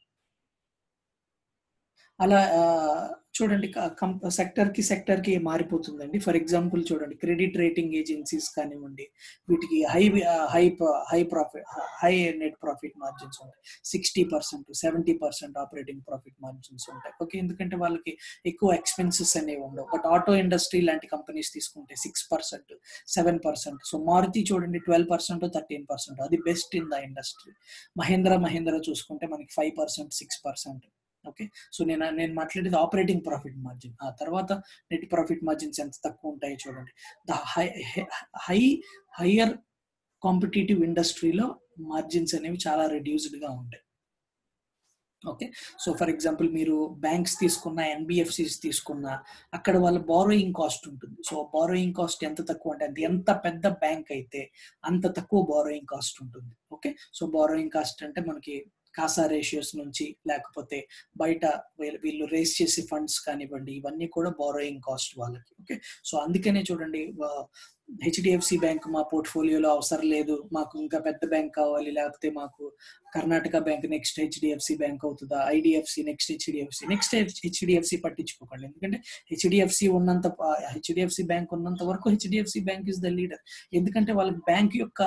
అలా చూడండి, సెక్టర్ కి సెక్టర్ కి మారిపోతుందండి. ఫర్ ఎగ్జాంపుల్ చూడండి, క్రెడిట్ రేటింగ్ ఏజెన్సీస్ కానివ్వండి, వీటికి high high high profit high net profit margins ఉంటాయి. Sixty percent seventy percent operating profit margins ఉంటాయి. ఓకే, ఎందుకంటే వాళ్ళకి ఎక్కువ ఎక్స్పెన్సెస్ అనేవి ఉండవు. బట్ ఆటో ఇండస్ట్రీ లాంటి కంపెనీస్ తీసుకుంటే six percent seven percent so Maruti చూడండి ట్వెల్వ్ పర్సెంట్ థర్టీన్ పర్సెంట్ అది best in the industry. Mahindra Mahindra చూసుకుంటే మనకి five percent six percent okay, so నేను నేను మాట్లాడేది ఆపరేటింగ్ ప్రాఫిట్ మార్జిన్. ఆ తర్వాత నెట్ ప్రాఫిట్ మార్జిన్స్ ఎంత తక్కువ ఉంటాయో చూడండి. The high high higher competitive ఇండస్ట్రీలో మార్జిన్స్ అనేవి చాలా రెడ్యూస్డ్ గా ఉంటాయి. ఓకే, సో ఫర్ ఎగ్జాంపుల్ మీరు బ్యాంక్స్ తీసుకున్న, ఎన్బిఎఫ్సిస్ తీసుకున్న, అక్కడ వాళ్ళ బారోయింగ్ కాస్ట్ ఉంటుంది. సో బారోయింగ్ కాస్ట్ ఎంత తక్కువ అంటే అది ఎంత పెద్ద బ్యాంక్ అయితే అంత తక్కువ బారోయింగ్ కాస్ట్ ఉంటుంది. ఓకే, సో బారోయింగ్ కాస్ట్ అంటే మనకి కాసా రేషియోస్ నుంచి లేకపోతే బయట వీళ్ళు రేస్ చేసే ఫండ్స్ కానివ్వండి, ఇవన్నీ కూడా బారోయింగ్ కాస్ట్ వాళ్ళకి. ఓకే, సో అందుకనే చూడండి హెచ్డిఎఫ్సి బ్యాంక్ మా పోర్ట్ఫోలియోలో అవసరం లేదు, మాకు ఇంకా పెద్ద బ్యాంక్ కావాలి, లేకపోతే మాకు Karnataka bank next HDFC bank అవుతుందా, IDFC next HDFC next HDFC పట్టించుకోకండి. ఎందుకంటే హెచ్డిఎఫ్సి ఉన్నంత హెచ్డిఎఫ్సి బ్యాంక్ ఉన్నంత వరకు HDFC bank is the leader. ఎందుకంటే వాళ్ళకి బ్యాంక్ యొక్క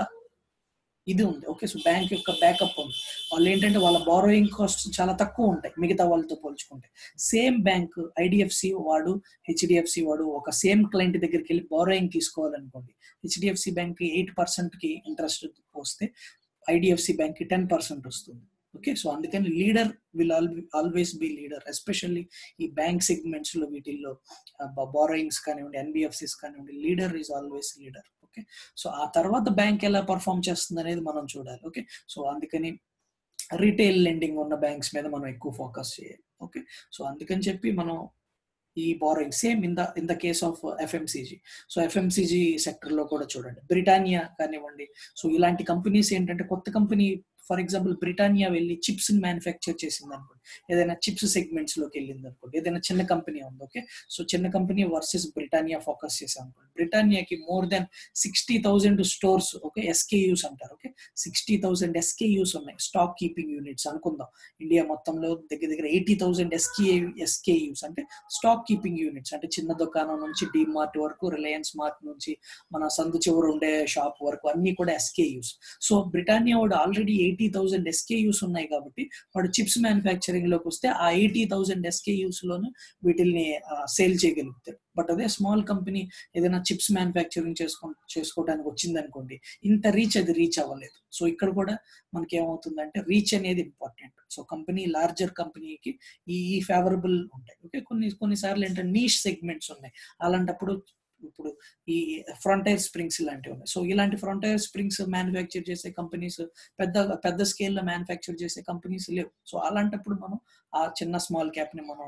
ఇది ఉంది. ఓకే, సో బ్యాంక్ యొక్క బ్యాకప్ ఉంది. వాళ్ళు ఏంటంటే వాళ్ళ బారోయింగ్ కాస్ట్ చాలా తక్కువ ఉంటాయి మిగతా వాళ్ళతో పోల్చుకుంటే. సేమ్ బ్యాంక్ ఐడిఎఫ్సి వాడు హెచ్డిఎఫ్సి వాడు ఒక సేమ్ క్లయింట్ దగ్గరికి వెళ్ళి బారోయింగ్ తీసుకోవాలనుకోండి, హెచ్డిఎఫ్సి బ్యాంక్ కి ఎయిట్ పర్సెంట్ కి ఇంట్రెస్ట్ వస్తే ఐడిఎఫ్సి బ్యాంక్ కి టెన్ పర్సెంట్ వస్తుంది. ఓకే, సో అందుకని leader will always be leader, especially ఈ బ్యాంక్ సెగ్మెంట్స్ లో వీటిల్లో బారోయింగ్స్ కానివ్వండి, ఎన్బిఎఫ్సిస్ కానివ్వండి, leader is always leader. Okay, so ఆ తర్వాత బ్యాంక్ ఎలా పర్ఫామ్ చేస్తుంది అనేది మనం చూడాలి. ఓకే, సో అందుకని రీటైల్ లెండింగ్ ఉన్న బ్యాంక్స్ మీద మనం ఎక్కువ ఫోకస్ చేయాలి. ఓకే, సో అందుకని చెప్పి మనం ఈ borrowing same in the in the case of FMCG. So FMCG sector లో కూడా చూడండి, బ్రిటానియా కానివ్వండి, సో ఇలాంటి కంపెనీస్ ఏంటంటే కొత్త కంపెనీ ఫర్ ఎగ్జాంపుల్ బ్రిటానియా వెళ్ళి చిప్స్ ని మ్యానుఫ్యాక్చర్ చేసింది అనుకోండి, ఏదైనా చిప్స్ సెగ్మెంట్స్ లోకి వెళ్ళింది అనుకోండి, ఏదైనా చిన్న కంపెనీ ఉంది. ఓకే, సో చిన్న కంపెనీ వర్సెస్ బ్రిటానియా ఫోకస్ చేసాం అనుకోండి, బ్రిటానియాకి more than sixty thousand stores, okay, SKUs అంటారు. ఓకే, సిక్స్టీ థౌసండ్ ఎస్కేయూస్ ఉన్నాయి, స్టాక్ కీపింగ్ యూనిట్స్ అనుకుందాం. ఇండియా మొత్తంలో దగ్గర దగ్గర ఎయిటీ థౌసండ్ ఎస్కే ఎస్కేయూస్ అంటే స్టాక్ కీపింగ్ యూనిట్స్, అంటే చిన్న దుకాణం నుంచి డి మార్ట్ వరకు, రిలయన్స్ మార్ట్ నుంచి మన సందు చివరు ఉండే షాప్ వరకు అన్ని కూడా ఎస్కేయూస్. సో బ్రిటానియా వాడు ఆల్రెడీ ఎయిటీ థౌసండ్ ఎస్కేయూస్ ఉన్నాయి కాబట్టి వాడు చిప్స్ మ్యానుఫ్యాక్చరింగ్ లోకి వస్తే ఆ ఎయిటీ థౌసండ్ ఎస్కేయూస్ లోను వీటిల్ని సేల్ చేయగలుగుతారు. బట్ అదే స్మాల్ కంపెనీ ఏదైనా చిప్స్ మ్యానుఫ్యాక్చరింగ్ చేసుకో చేసుకోవడానికి వచ్చింది అనుకోండి, ఇంత రీచ్ అది రీచ్ అవ్వలేదు. సో ఇక్కడ కూడా మనకి ఏమవుతుందంటే రీచ్ అనేది ఇంపార్టెంట్. సో కంపెనీ లార్జర్ కంపెనీకి ఈ ఫేవరబుల్ ఉంటాయి. ఓకే, కొన్ని కొన్నిసార్లు ఏంటంటే నీష్ సెగ్మెంట్స్ ఉన్నాయి, అలాంటప్పుడు ఇప్పుడు ఈ ఫ్రంటైర్ స్ప్రింగ్స్ ఇలాంటివి ఉన్నాయి. సో ఇలాంటి ఫ్రంటైర్ స్ప్రింగ్స్ మ్యానుఫ్యాక్చర్ చేసే కంపెనీస్ పెద్ద పెద్ద స్కేల్లో మ్యానుఫ్యాక్చర్ చేసే కంపెనీస్ లేవు. సో అలాంటప్పుడు మనం ఆ చిన్న స్మాల్ క్యాప్ని మనం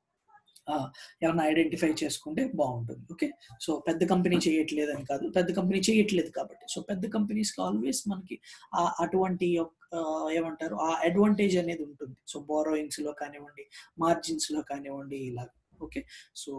ఏమన్నా ఐడెంటిఫై చేసుకుంటే బాగుంటుంది. ఓకే, సో పెద్ద కంపెనీ చేయట్లేదని కాదు, పెద్ద కంపెనీ చేయట్లేదు కాబట్టి. సో పెద్ద కంపెనీస్కి ఆల్వేస్ మనకి అటువంటి ఏమంటారు ఆ అడ్వాంటేజ్ అనేది ఉంటుంది. సో బోరోయింగ్స్లో కానివ్వండి, మార్జిన్స్లో కానివ్వండి, ఇలా. ఓకే, సో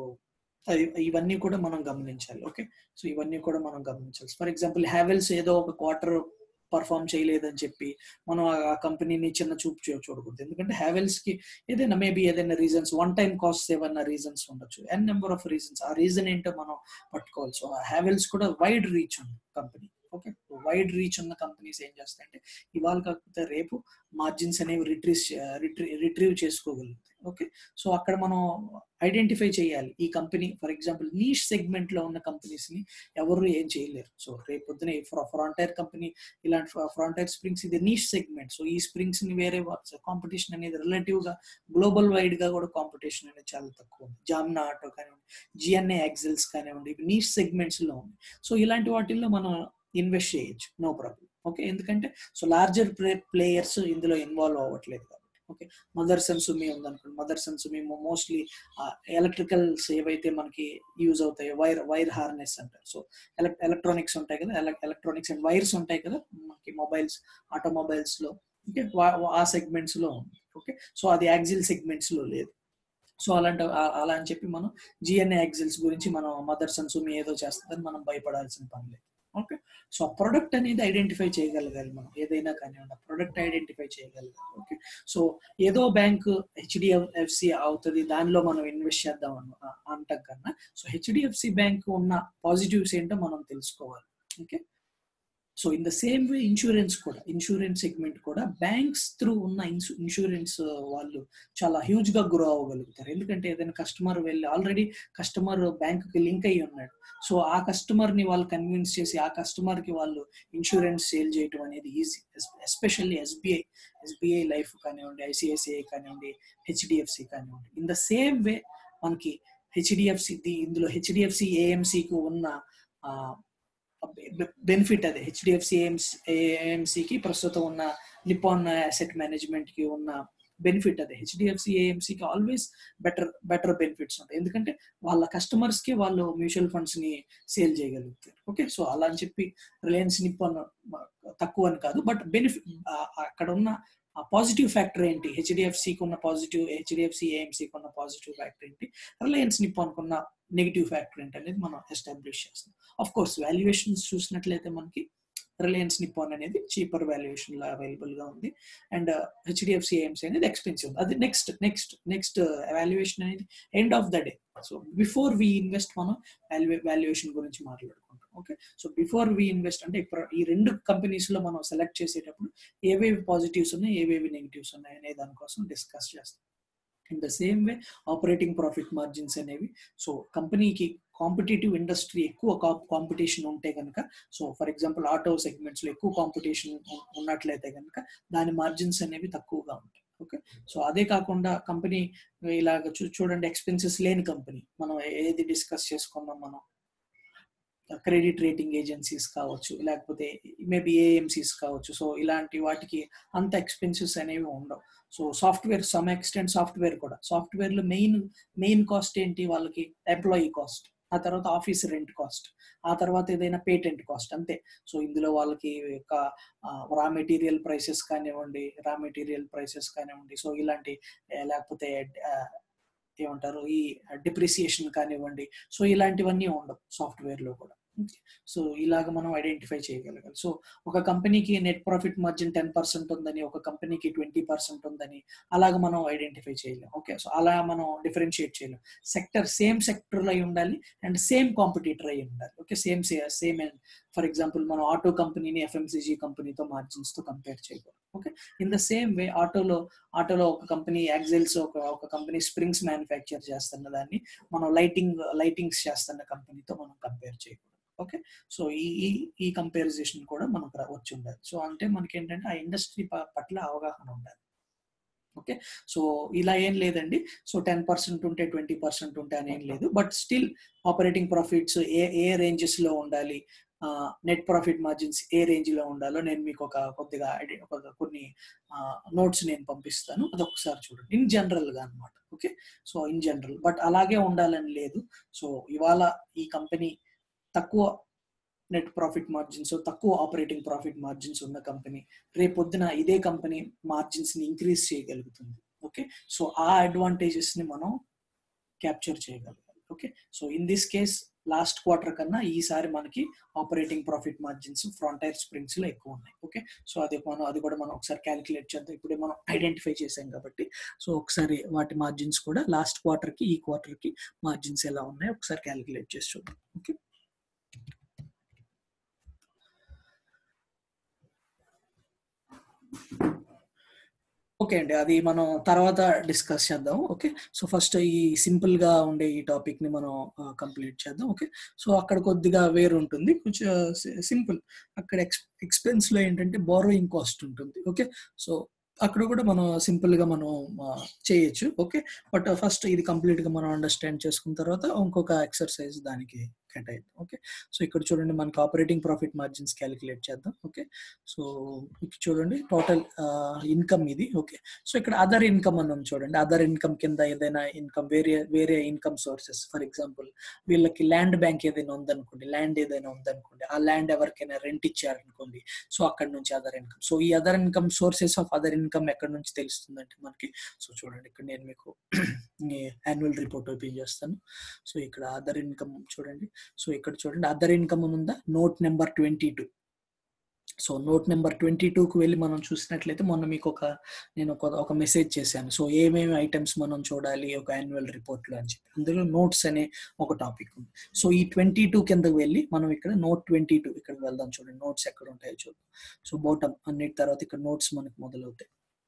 ఇవన్నీ కూడా మనం గమనించాలి. ఓకే, సో ఇవన్నీ కూడా మనం గమనించాలి. ఫర్ ఎగ్జాంపుల్ హ్యావెల్స్ ఏదో ఒక క్వార్టర్ పర్ఫామ్ చేయలేదని చెప్పి మనం ఆ కంపెనీని చిన్న చూపు చూడకూడదు. ఎందుకంటే హ్యావెల్స్ కి ఏదైనా మేబీ ఏదైనా రీజన్స్, వన్ టైం కాస్ట్ ఏమైనా రీజన్స్ ఉండొచ్చు, ఎన్ నెంబర్ ఆఫ్ రీజన్స్. ఆ రీజన్ ఏంటో మనం పట్టుకోవాలి. సో హ్యావెల్స్ కూడా వైడ్ రీచ్ ఉంది కంపెనీ. ఓకే, వైడ్ రీచ్ ఉన్న కంపెనీస్ ఏం చేస్తాయంటే ఇవాళ కాకపోతే రేపు మార్జిన్స్ అనేవి రిట్రీస్ రిట్రీ రిట్రీవ్ చేసుకోగలుగుతాయి. ఓకే, సో అక్కడ మనం ఐడెంటిఫై చేయాలి ఈ company. For example niche segment లో ఉన్న కంపెనీస్ ని ఎవరు ఏం చేయలేరు. సో రేపు పొద్దున ఫ్రాంటైర్ కంపెనీ ఇలాంటి ఫ్రాంటైర్ స్ప్రింగ్స్ ఇది నీష్ సెగ్మెంట్. సో ఈ స్ప్రింగ్స్ ని వేరే కాంపిటీషన్ అనేది రిలేటివ్ గా గ్లోబల్ వైడ్ గా కూడా కాంపిటీషన్ అనేది చాలా తక్కువ ఉంది. జామ్నా ఆటో కానివ్వండి, జిఎన్ఏ యాక్సిల్స్ కానివ్వండి, ఇవి నీష్ సెగ్మెంట్స్ లో ఉంది. సో ఇలాంటి వాటిల్లో మనం ఇన్వెస్ట్ చేయొచ్చు, నో ప్రాబ్లం. ఓకే, ఎందుకంటే సో లార్జర్ ప్లేయర్స్ ఇందులో ఇన్వాల్వ్ అవ్వట్లేదు కాబట్టి. ఓకే, మదర్స్ అండ్ సుమి ఉందనుకోండి, Mothers and Sumi mostly electricals ఏవైతే మనకి యూజ్ అవుతాయో, వైర్ వైర్ హార్నెస్ అంటారు. సో ఎలక్ ఎలక్ట్రానిక్స్ ఉంటాయి కదా, ఎలక్ట్రానిక్స్ అండ్ వైర్స్ ఉంటాయి కదా మనకి మొబైల్స్, ఆటోమొబైల్స్ లో. ఓకే, ఆ సెగ్మెంట్స్ లో ఉంది. ఓకే, సో అది యాక్సిల్ సెగ్మెంట్స్ లో లేదు. సో అలాంటి అలా అని చెప్పి మనం జిఎన్ఏ యాక్సిల్స్ గురించి మనం మదర్స్ అండ్ సుమి ఏదో చేస్తుందని మనం భయపడాల్సిన పని లేదు. ఓకే, సో ప్రొడక్ట్ అనేది ఐడెంటిఫై చేయగలగాలి మనం, ఏదైనా కానివ్వండి ప్రొడక్ట్ ఐడెంటిఫై చేయగలగాలి. ఓకే, సో ఏదో బ్యాంక్ హెచ్డిఎఫ్సి అవుతుంది దానిలో మనం ఇన్వెస్ట్ చేద్దాం అన్న అంటాం కన్నా, సో హెచ్డిఎఫ్సి బ్యాంక్ ఉన్న పాజిటివ్స్ ఏంటో మనం తెలుసుకోవాలి. Okay, so in the same way insurance కూడా, ఇన్సూరెన్స్ సెగ్మెంట్ కూడా బ్యాంక్స్ త్రూ ఉన్న ఇన్సూరెన్స్ వాళ్ళు చాలా హ్యూజ్ గా గ్రో అవ్వగలుగుతారు. ఎందుకంటే ఏదైనా కస్టమర్ వెళ్ళి ఆల్రెడీ కస్టమర్ బ్యాంక్ కి లింక్ అయ్యి ఉన్నాడు. సో ఆ కస్టమర్ ని వాళ్ళు కన్విన్స్ చేసి ఆ కస్టమర్ కి వాళ్ళు ఇన్సూరెన్స్ సేల్ చేయడం అనేది easy. Especially SBI SBI life కానివ్వండి, ఐసిఐసిఐ కానివ్వండి, హెచ్డిఎఫ్సి కానివ్వండి. ఇన్ ద సేమ్ వే మనకి హెచ్డిఎఫ్సి ఇందులో హెచ్డిఎఫ్సి ఏఎంసికి ఉన్న బెనిఫిట్ అదే. హెచ్డిఎఫ్సి ఏఎంసికి ప్రస్తుతం ఉన్న నిపాన్ అసెట్ మేనేజ్మెంట్ కి ఉన్న బెనిఫిట్ అదే. హెచ్డిఎఫ్సి ఏఎంసికి ఆల్వేస్ బెటర్ బెటర్ బెనిఫిట్స్ ఉంటాయి, ఎందుకంటే వాళ్ళ కస్టమర్స్ కి వాళ్ళు మ్యూచువల్ ఫండ్స్ ని సేల్ చేయగలుగుతారు. ఓకే, సో అలా అని చెప్పి రిలయన్స్ నిపాన్ తక్కువ అని కాదు, బట్ బెనిఫిట్ అక్కడ ఉన్న పాజిటివ్ ఫ్యాక్టర్ ఏంటి, హెచ్డిఎఫ్సికి ఉన్న పాజిటివ్, హెచ్డిఎఫ్సి ఏఎంసికి ఉన్న పాజిటివ్ ఫ్యాక్టర్ ఏంటి, రిలయన్స్ నిపాన్ కున్న నెగిటివ్ ఫ్యాక్టర్ ఏంటి అనేది మనం ఎస్టాబ్లిష్ చేస్తాం. ఆఫ్ కోర్స్ వాల్యుయేషన్స్ చూసినట్లయితే మనకి రిలయన్స్ నిపాన్ అనేది చీపర్ వాల్యుయేషన్ లో అవైలబుల్ గా ఉంది, అండ్ హెచ్డిఎఫ్సి ఏఎంసి అనేది ఎక్స్పెన్సివ్. అది నెక్స్ట్ నెక్స్ట్ నెక్స్ట్ వాల్యుయేషన్ అనేది end of the day. So before we invest మనం వాల్యుయేషన్ గురించి మాట్లాడుకుంటాం. Okay, so before we invest అంటే ఇప్పుడు ఈ రెండు కంపెనీస్ లో మనం సెలెక్ట్ చేసేటప్పుడు ఏవేవి పాజిటివ్స్ ఉన్నాయి, ఏవేవి నెగిటివ్స్ ఉన్నాయి అనే దానికోసం డిస్కస్ చేస్తాం. In the same way operating profit margins అనేవి, సో కంపెనీకి కాంపిటేటివ్ ఇండస్ట్రీ ఎక్కువ కాంపిటీషన్ ఉంటే కనుక, so for example auto segments లో ఎక్కువ కాంపిటీషన్ ఉన్నట్లయితే కనుక దాని మార్జిన్స్ అనేవి తక్కువగా ఉంటాయి. ఓకే, సో అదే కాకుండా కంపెనీ ఇలాగ చూ చూడండి ఎక్స్పెన్సెస్ లేని కంపెనీ, మనం ఏది డిస్కస్ చేసుకున్నాం, మనం క్రెడిట్ రేటింగ్ ఏజెన్సీస్ కావచ్చు, లేకపోతే మేబీ ఏఎంసీస్ కావచ్చు. సో ఇలాంటి వాటికి అంత ఎక్స్పెన్సెస్ అనేవి ఉండవు. So software some extent software కూడా, సాఫ్ట్వేర్ లో మెయిన్ మెయిన్ కాస్ట్ ఏంటి వాళ్ళకి, ఎంప్లాయీ కాస్ట్, ఆ తర్వాత ఆఫీస్ రెంట్ కాస్ట్, ఆ తర్వాత ఏదైనా పేటెంట్ కాస్ట్, అంతే. సో ఇందులో వాళ్ళకి ఒక రా మెటీరియల్ ప్రైసెస్ కానివ్వండి, రా మెటీరియల్ ప్రైసెస్ కానివ్వండి, సో ఇలాంటి లేకపోతే ఏమంటారు ఈ డిప్రిసియేషన్ కానివ్వండి, సో ఇలాంటివన్నీ ఉండవు సాఫ్ట్వేర్ లో కూడా. సో ఇలాగ మనం ఐడెంటిఫై చేయగలగాలి. సో ఒక కంపెనీకి net profit margin ten percent ఉందని, ఒక కంపెనీకి ట్వంటీ పర్సెంట్ ఉందని అలాగ మనం ఐడెంటిఫై చేయలేం. ఓకే, సో అలా మనం డిఫరెన్షియేట్ చేయలేం. సెక్టర్ సేమ్ సెక్టర్ అయి ఉండాలి అండ్ సేమ్ కాంపిటీటర్ అయి ఉండాలి. Okay, same same for example మనం ఆటో కంపెనీని ఎఫ్ఎంసీజీ కంపెనీతో మార్జిన్స్ తో కంపేర్ చేయకూడదు. Okay, in the same way ఆటోలో ఆటోలో ఒక కంపెనీ యాక్సిల్స్, ఒక ఒక కంపెనీ స్ప్రింగ్స్ మ్యానుఫ్యాక్చర్ చేస్తున్న దాన్ని మనం లైటింగ్ లైటింగ్స్ చేస్తున్న కంపెనీతో మనం కంపేర్ చేయకూడదు. ఓకే, సో ఈ ఈ కంపారిజేషన్ కూడా మనకు వచ్చి ఉండాలి. సో అంటే మనకి ఏంటంటే ఆ ఇండస్ట్రీ పట్ల అవగాహన ఉండాలి. ఓకే, సో ఇలా ఏం లేదండి. సో టెన్ పర్సెంట్ ఉంటే ట్వంటీ పర్సెంట్ ఉంటే అని ఏం లేదు. బట్ స్టిల్ ఆపరేటింగ్ ప్రాఫిట్స్ ఏ ఏ రేంజెస్ లో ఉండాలి, నెట్ ప్రాఫిట్ మార్జిన్స్ ఏ రేంజ్ లో ఉండాలో నేను మీకు ఒక కొద్దిగా ఐడి- ఒక కొన్ని నోట్స్ నేను పంపిస్తాను, అది ఒకసారి చూడండి ఇన్ జనరల్ గా అనమాట. Okay, so in general, but అలాగే ఉండాలని లేదు. సో ఇవాళ ఈ కంపెనీ తక్కువ నెట్ ప్రాఫిట్ మార్జిన్స్, తక్కువ ఆపరేటింగ్ ప్రాఫిట్ మార్జిన్స్ ఉన్న కంపెనీ రేపొద్దున ఇదే కంపెనీ మార్జిన్స్ ని ఇంక్రీజ్ చేయగలుగుతుంది. ఓకే, సో ఆ అడ్వాంటేజెస్ ని మనం క్యాప్చర్ చేయగలగాలి. Okay, so in this case last quarter కన్నా ఈసారి మనకి operating profit margins Frontier Springs లో ఎక్కువ ఉన్నాయి. ఓకే, సో అది మనం అది కూడా మనం ఒకసారి క్యాలిక్యులేట్ చేద్దాం. ఇప్పుడే మనం ఐడెంటిఫై చేసాం కాబట్టి సో ఒకసారి వాటి మార్జిన్స్ కూడా లాస్ట్ క్వార్టర్ కి ఈ క్వార్టర్ కి మార్జిన్స్ ఎలా ఉన్నాయో ఒకసారి క్యాలిక్యులేట్ చేసి చూద్దాం. ఓకే, ఓకే అండి, అది మనం తర్వాత డిస్కస్ చేద్దాం. ఓకే, సో ఫస్ట్ ఈ సింపుల్ గా ఉండే ఈ టాపిక్ ని మనం కంప్లీట్ చేద్దాం. ఓకే, సో అక్కడ కొద్దిగా వేరు ఉంటుంది, కొంచెం సింపుల్. అక్కడ ఎక్స్ ఎక్స్పెన్స్ లో ఏంటంటే బారోయింగ్ కాస్ట్ ఉంటుంది. ఓకే, సో అక్కడ కూడా మనం సింపుల్ గా మనం చేయొచ్చు. ఓకే, బట్ ఫస్ట్ ఇది కంప్లీట్ గా మనం అండర్స్టాండ్ చేసుకున్న తర్వాత ఇంకొక ఎక్సర్సైజ్ దానికి కేటాయిద్దాం. ఓకే, సో ఇక్కడ చూడండి మనకి ఆపరేటింగ్ ప్రాఫిట్ మార్జిన్స్ క్యాలిక్యులేట్ చేద్దాం. ఓకే, సో ఇక్కడ చూడండి టోటల్ ఇన్కమ్ ఇది. ఓకే, సో ఇక్కడ అదర్ ఇన్కమ్ అని ఉంది చూడండి. అదర్ ఇన్కమ్ కింద ఏదైనా ఇన్కమ్, వేరే వేరే ఇన్కమ్ సోర్సెస్, ఫర్ ఎగ్జాంపుల్ వీళ్ళకి ల్యాండ్ బ్యాంక్ ఏదైనా ఉందనుకోండి, ల్యాండ్ ఏదైనా ఉందనుకోండి, ఆ ల్యాండ్ ఎవరికైనా రెంట్ ఇచ్చారనుకోండి, సో అక్కడ నుంచి అదర్ ఇన్కమ్. సో ఈ other income, sources of other income ఎక్కడ నుంచి తెలుస్తుందంటే మనకి, సో చూడండి ఇక్కడ నేను మీకు యాన్యువల్ రిపోర్ట్ ఓపెన్ చేస్తాను. సో ఇక్కడ అదర్ ఇన్కమ్ చూడండి. సో ఇక్కడ చూడండి అదర్ ఇన్కమ్ ఉందా, note number twenty two. So note number twenty టూకి వెళ్ళి మనం చూసినట్లయితే మొన్న మీకు ఒక నేను ఒక ఒక మెసేజ్ చేశాను. సో ఏమేమి ఐటమ్స్ మనం చూడాలి ఒక యాన్యువల్ రిపోర్ట్లో అని చెప్పి, అందులో నోట్స్ అనే ఒక టాపిక్ ఉంది. సో ఈ ట్వంటీ టూ కిందకి వెళ్ళి మనం ఇక్కడ నోట్ ట్వంటీ టూ ఇక్కడికి వెళ్దాం. చూడండి నోట్స్ ఎక్కడ ఉంటాయో చూద్దాం. సో బాటమ్ అన్నిటి తర్వాత ఇక్కడ నోట్స్ మనకు మొదలవుతాయి.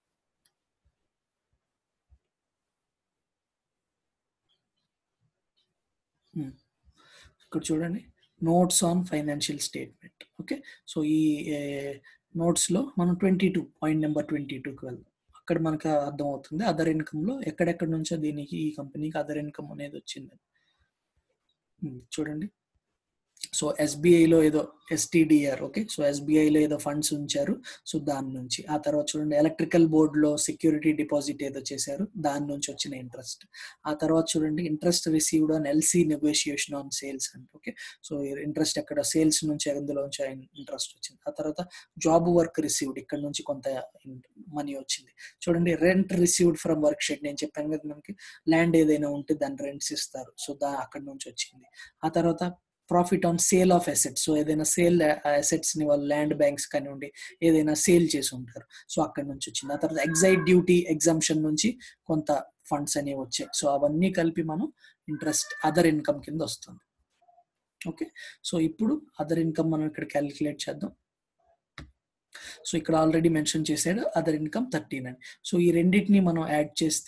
ఇక్కడ చూడండి notes on financial statement. Okay, so ఈ నోట్స్ లో మనం twenty two point number twenty టూకి వెళ్దాం. అక్కడ మనకు అర్థం అవుతుంది అదర్ ఇన్కమ్ లో ఎక్కడెక్కడ నుంచో దీనికి ఈ కంపెనీకి అదర్ ఇన్కమ్ అనేది వచ్చింది. చూడండి, సో ఎస్బీఐలో ఏదో ఎస్టీడీఆర్. ఓకే, సో ఎస్బీఐలో ఏదో ఫండ్స్ ఉంచారు, సో దాని నుంచి. ఆ తర్వాత చూడండి ఎలక్ట్రికల్ బోర్డులో సెక్యూరిటీ డిపాజిట్ ఏదో చేశారు, దాని నుంచి వచ్చిన ఇంట్రెస్ట్. ఆ తర్వాత చూడండి interest received on LC negotiation on sales అంటే. ఓకే, సో ఇంట్రెస్ట్ ఎక్కడ సేల్స్ నుంచి, అందులోంచి ఇంట్రెస్ట్ వచ్చింది. ఆ తర్వాత జాబ్ వర్క్ రిసీవ్డ్, ఇక్కడ నుంచి కొంత మనీ వచ్చింది. చూడండి rent received from work shed, నేను చెప్పాను కదా మనకి ల్యాండ్ ఏదైనా ఉంటే దాని రెంట్స్ ఇస్తారు, సో దా అక్కడ నుంచి వచ్చింది. ఆ తర్వాత profit on sale of assets, so ఏదైనా సేల్ అసెట్స్ ని వాళ్ళు ల్యాండ్ బ్యాంక్స్ కానివ్వండి ఏదైనా సేల్ చేసి ఉంటారు, సో అక్కడ నుంచి వచ్చింది. ఆ తర్వాత ఎగ్జైట్ డ్యూటీ ఎగ్జామ్షన్ నుంచి కొంత ఫండ్స్ అనేవి వచ్చాయి. సో అవన్నీ కలిపి మనం ఇంట్రెస్ట్ అదర్ ఇన్కమ్ కింద వస్తుంది. ఓకే, సో ఇప్పుడు అదర్ ఇన్కమ్ మనం ఇక్కడ క్యాలిక్యులేట్ చేద్దాం. సో ఇక్కడ ఆల్రెడీ మెన్షన్ చేశాడు అదర్ ఇన్కమ్ థర్టీన్ అని. సో ఈ రెండింటిని మనం యాడ్ చేస్తే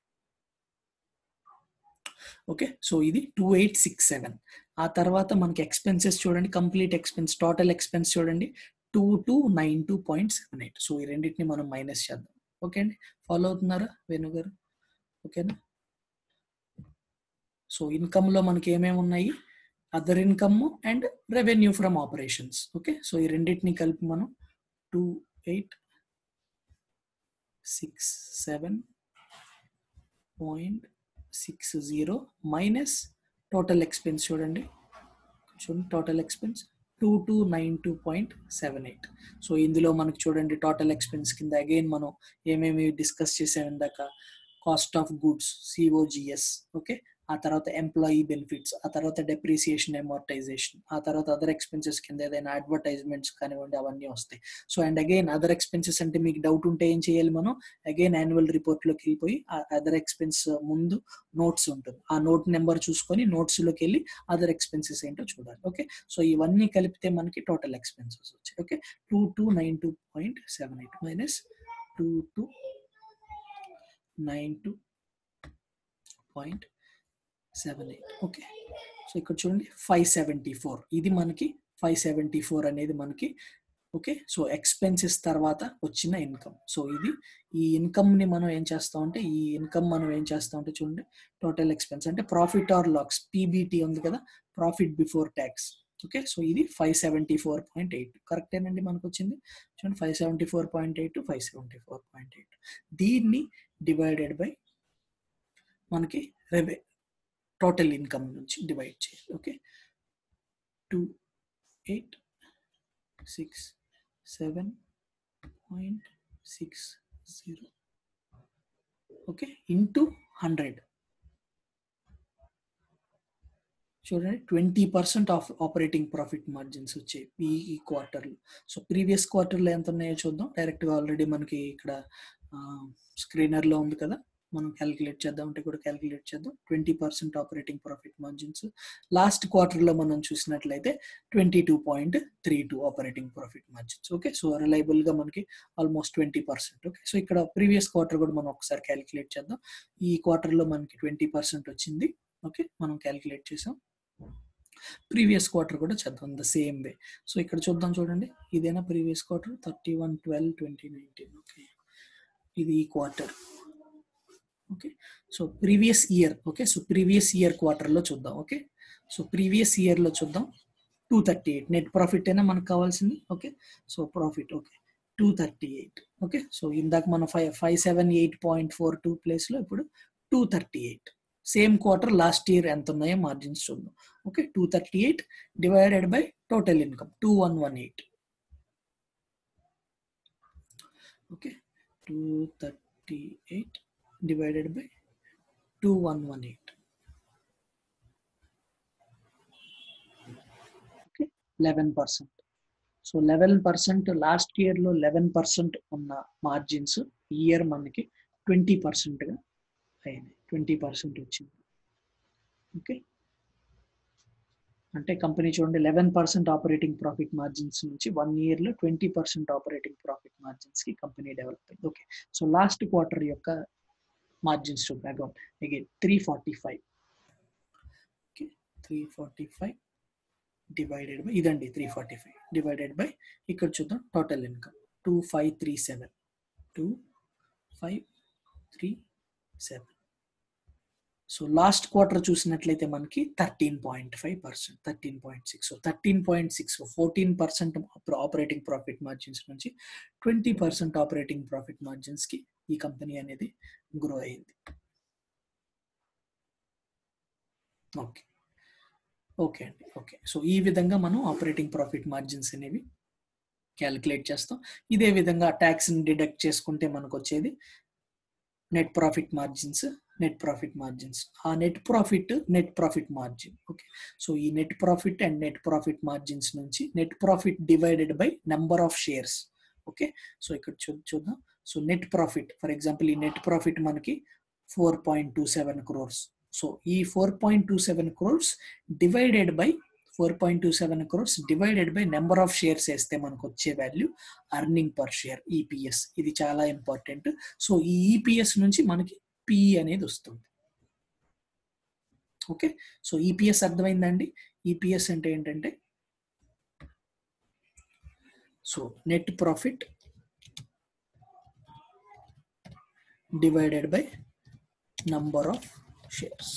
ఓకే, సో ఇది టూ ఎయిట్ సిక్స్ సెవెన్. ఆ తర్వాత మనకి ఎక్స్పెన్సెస్ చూడండి, కంప్లీట్ ఎక్స్పెన్స్, టోటల్ ఎక్స్పెన్స్ చూడండి two two nine two point seven eight. So ఈ రెండింటిని మనం మైనస్ చేద్దాం. ఓకే అండి, ఫాలో అవుతున్నారా వేణు గారు? ఓకేనా, సో ఇన్కమ్ లో మనకి ఏమేమి ఉన్నాయి, other income and revenue from operations. Okay, so ఈ రెండింటిని కలిపి మనం two eight six seven point six zero minus total expense చూడండి, చూడండి total expense two two nine two point seven eight. So ఇందులో మనకి చూడండి టోటల్ ఎక్స్పెన్స్ కింద అగైన్ మనం ఏమేమి డిస్కస్ చేసాం ఇందాక, cost of goods COGS. Okay, ఆ తర్వాత ఎంప్లాయీ బెనిఫిట్స్, ఆ తర్వాత డెప్రిసియేషన్ అమోర్టైజేషన్, ఆ తర్వాత అదర్ ఎక్స్పెన్సెస్ కింద ఏదైనా అడ్వర్టైజ్మెంట్స్ కానివ్వండి అవన్నీ వస్తాయి. So and again other expenses అంటే మీకు డౌట్ ఉంటే ఏం చేయాలి, మనం అగైన్ యాన్యువల్ రిపోర్ట్ లోకి వెళ్ళిపోయి ఆ అదర్ ఎక్స్పెన్స్ ముందు నోట్స్ ఉంటుంది, ఆ నోట్ నెంబర్ చూసుకొని నోట్స్ లోకి వెళ్ళి అదర్ ఎక్స్పెన్సెస్ ఏంటో చూడాలి. ఓకే, సో ఇవన్నీ కలిపితే మనకి టోటల్ ఎక్స్పెన్సెస్ వచ్చాయి. Okay, two two nine two point seven eight minus two two nine two point seven eight. Okay, so ఇక్కడ చూడండి ఫైవ్ సెవెంటీ ఫోర్, ఇది మనకి ఫైవ్ సెవెంటీ ఫోర్ అనేది మనకి ఓకే, సో ఎక్స్పెన్సెస్ తర్వాత వచ్చిన ఇన్కమ్. సో ఇది ఈ ఇన్కమ్ని మనం ఏం చేస్తామంటే ఈ ఇన్కమ్ మనం ఏం చేస్తామంటే చూడండి, టోటల్ ఎక్స్పెన్స్ అంటే ప్రాఫిట్ ఆర్ లాస్, పీబీటీ ఉంది కదా, profit before tax. Okay, so ఇది five seventy four point eight కరెక్టేనండి మనకు వచ్చింది. చూడండి five seventy four point eight five seventy four point eight దీన్ని డివైడెడ్ బై మనకి రెవె టోటల్ ఇన్కమ్ నుంచి డివైడ్ చేయాలి. Okay, two eight six seven point six zero okay into hundred. చూడండి twenty percent of operating profit margins వచ్చాయి ఈ ఈ క్వార్టర్లో. So previous క్వార్టర్లో ఎంత ఉన్నాయో చూద్దాం డైరెక్ట్గా. ఆల్రెడీ మనకి ఇక్కడ స్క్రీనర్లో ఉంది కదా, మనం క్యాలిక్యులేట్ చేద్దాం అంటే కూడా క్యాలిక్యులేట్ చేద్దాం. Twenty percent operating profit margins last క్వార్టర్లో మనం చూసినట్లయితే twenty two point three two operating profit margins. Okay, so రిలయబుల్గా మనకి almost twenty percent. Okay, so ఇక్కడ ప్రీవియస్ క్వార్టర్ కూడా మనం ఒకసారి క్యాలిక్యులేట్ చేద్దాం. ఈ క్వార్టర్లో మనకి ట్వంటీ పర్సెంట్ వచ్చింది. ఓకే, మనం క్యాలిక్యులేట్ చేసాం. ప్రీవియస్ క్వార్టర్ కూడా చేద్దాం ద సేమ్ వే. సో ఇక్కడ చూద్దాం, చూడండి ఇదేనా previous quarter thirty one twelve twenty nineteen. Okay, ఇది ఈ quarter. Okay, so previous year. Okay, so previous year క్వార్టర్లో చూద్దాం. ఓకే, సో ప్రీవియస్ ఇయర్లో చూద్దాం. Two thirty eight net profit అయినా మనకు కావాల్సింది. Okay, so profit okay two thirty eight. Okay, so ఇందాక మనం five five seven eight point four two ప్లేస్లో ఇప్పుడు two thirty eight. Same quarter last year ఎంత ఉన్నాయో మార్జిన్స్ చూద్దాం. Okay, two thirty eight divided by total income two one one eight. Okay, two thirty eight divided by two one one eight. Okay, eleven percent. So eleven percent last year lo eleven percent ఉన్న margins ఈ year మనకి twenty percent గా అయింది. Twenty percent వచ్చింది. Okay, అంటే company చూడండి eleven percent operating profit margins నుంచి one year లో twenty percent operating profit margins కి కంపెనీ డెవలప్ అయింది. ఓకే, సో లాస్ట్ క్వార్టర్ యొక్క margins to background again three forty-five. Okay, three forty-five divided by idandi three forty-five divided by ikkada chuddam total income two five three seven two five three seven. So last quarter చూసినట్లయితే మనకి thirteen point five percent thirteen point six so thirteen point six fourteen percent operating profit margins నుంచి twenty percent operating profit margins కి ఈ company అనేది grow అయింది. Okay okay అండి. Okay, so ఈ విధంగా మనం ఆపరేటింగ్ ప్రాఫిట్ మార్జిన్స్ అనేవి క్యాలిక్యులేట్ చేస్తాం. ఇదే విధంగా ట్యాక్స్ని డిడక్ట్ చేసుకుంటే మనకు వచ్చేది net profit margins. Net profit margins ఆ net profit net profit margin. Okay, so ఈ net profit and net profit margins నుంచి net profit divided by number of shares. Okay, so ఇక్కడ చూ చూద్దాం so net profit for example ఈ net profit మనకి four point two seven crores. So ఈ four point two seven crores divided by four point two seven crores divided by number of shares వేస్తే మనకు వచ్చే value earning per share EPS. ఇది చాలా important. So ఈ EPS నుంచి మనకి పిఈ అనేది వస్తుంది. ఓకే, సో ఈపీఎస్ అర్థమైందండి. ఈపీఎస్ అంటే ఏంటంటే so net profit divided by number of shares.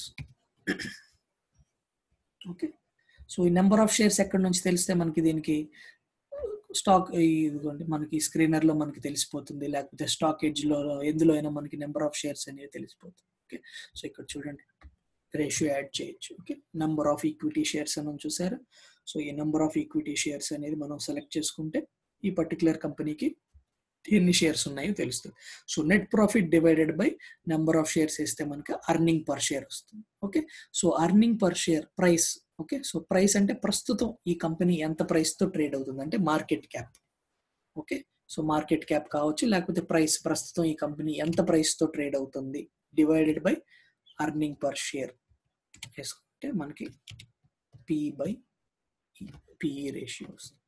Okay, so ఈ నెంబర్ ఆఫ్ షేర్స్ ఎక్కడి నుంచి తెలిస్తే మనకి దీనికి స్టాక్ ఇదిగోండి మనకి స్క్రీనర్ లో మనకి తెలిసిపోతుంది, లేకపోతే స్టాక్ ఎడ్జ్ లో ఎందులో అయినా మనకి నెంబర్ ఆఫ్ షేర్స్ అనేవి తెలిసిపోతుంది. ఓకే, సో ఇక్కడ చూడండి రేషియో యాడ్ చేయొచ్చు. Okay, number of equity shares అని చూసారు. సో ఈ నెంబర్ ఆఫ్ ఈక్విటీ షేర్స్ అనేది మనం సెలెక్ట్ చేసుకుంటే ఈ పర్టికులర్ కంపెనీకి ఎన్ని షేర్స్ ఉన్నాయో తెలుస్తుంది. So net profit divided by number of shares వేస్తే మనకి అర్నింగ్ పర్ షేర్ వస్తుంది. Okay, so earning per share price. Okay, so price అంటే ప్రస్తుతం ఈ కంపెనీ ఎంత ప్రైస్ తో ట్రేడ్ అవుతుంది అంటే market cap. Okay, so market cap కావచ్చు, లేకపోతే ప్రైస్ ప్రస్తుతం ఈ కంపెనీ ఎంత ప్రైస్ తో ట్రేడ్ అవుతుంది divided by earning per share వేసుకుంటే మనకి పి బై పిఈ రేషియో వస్తుంది.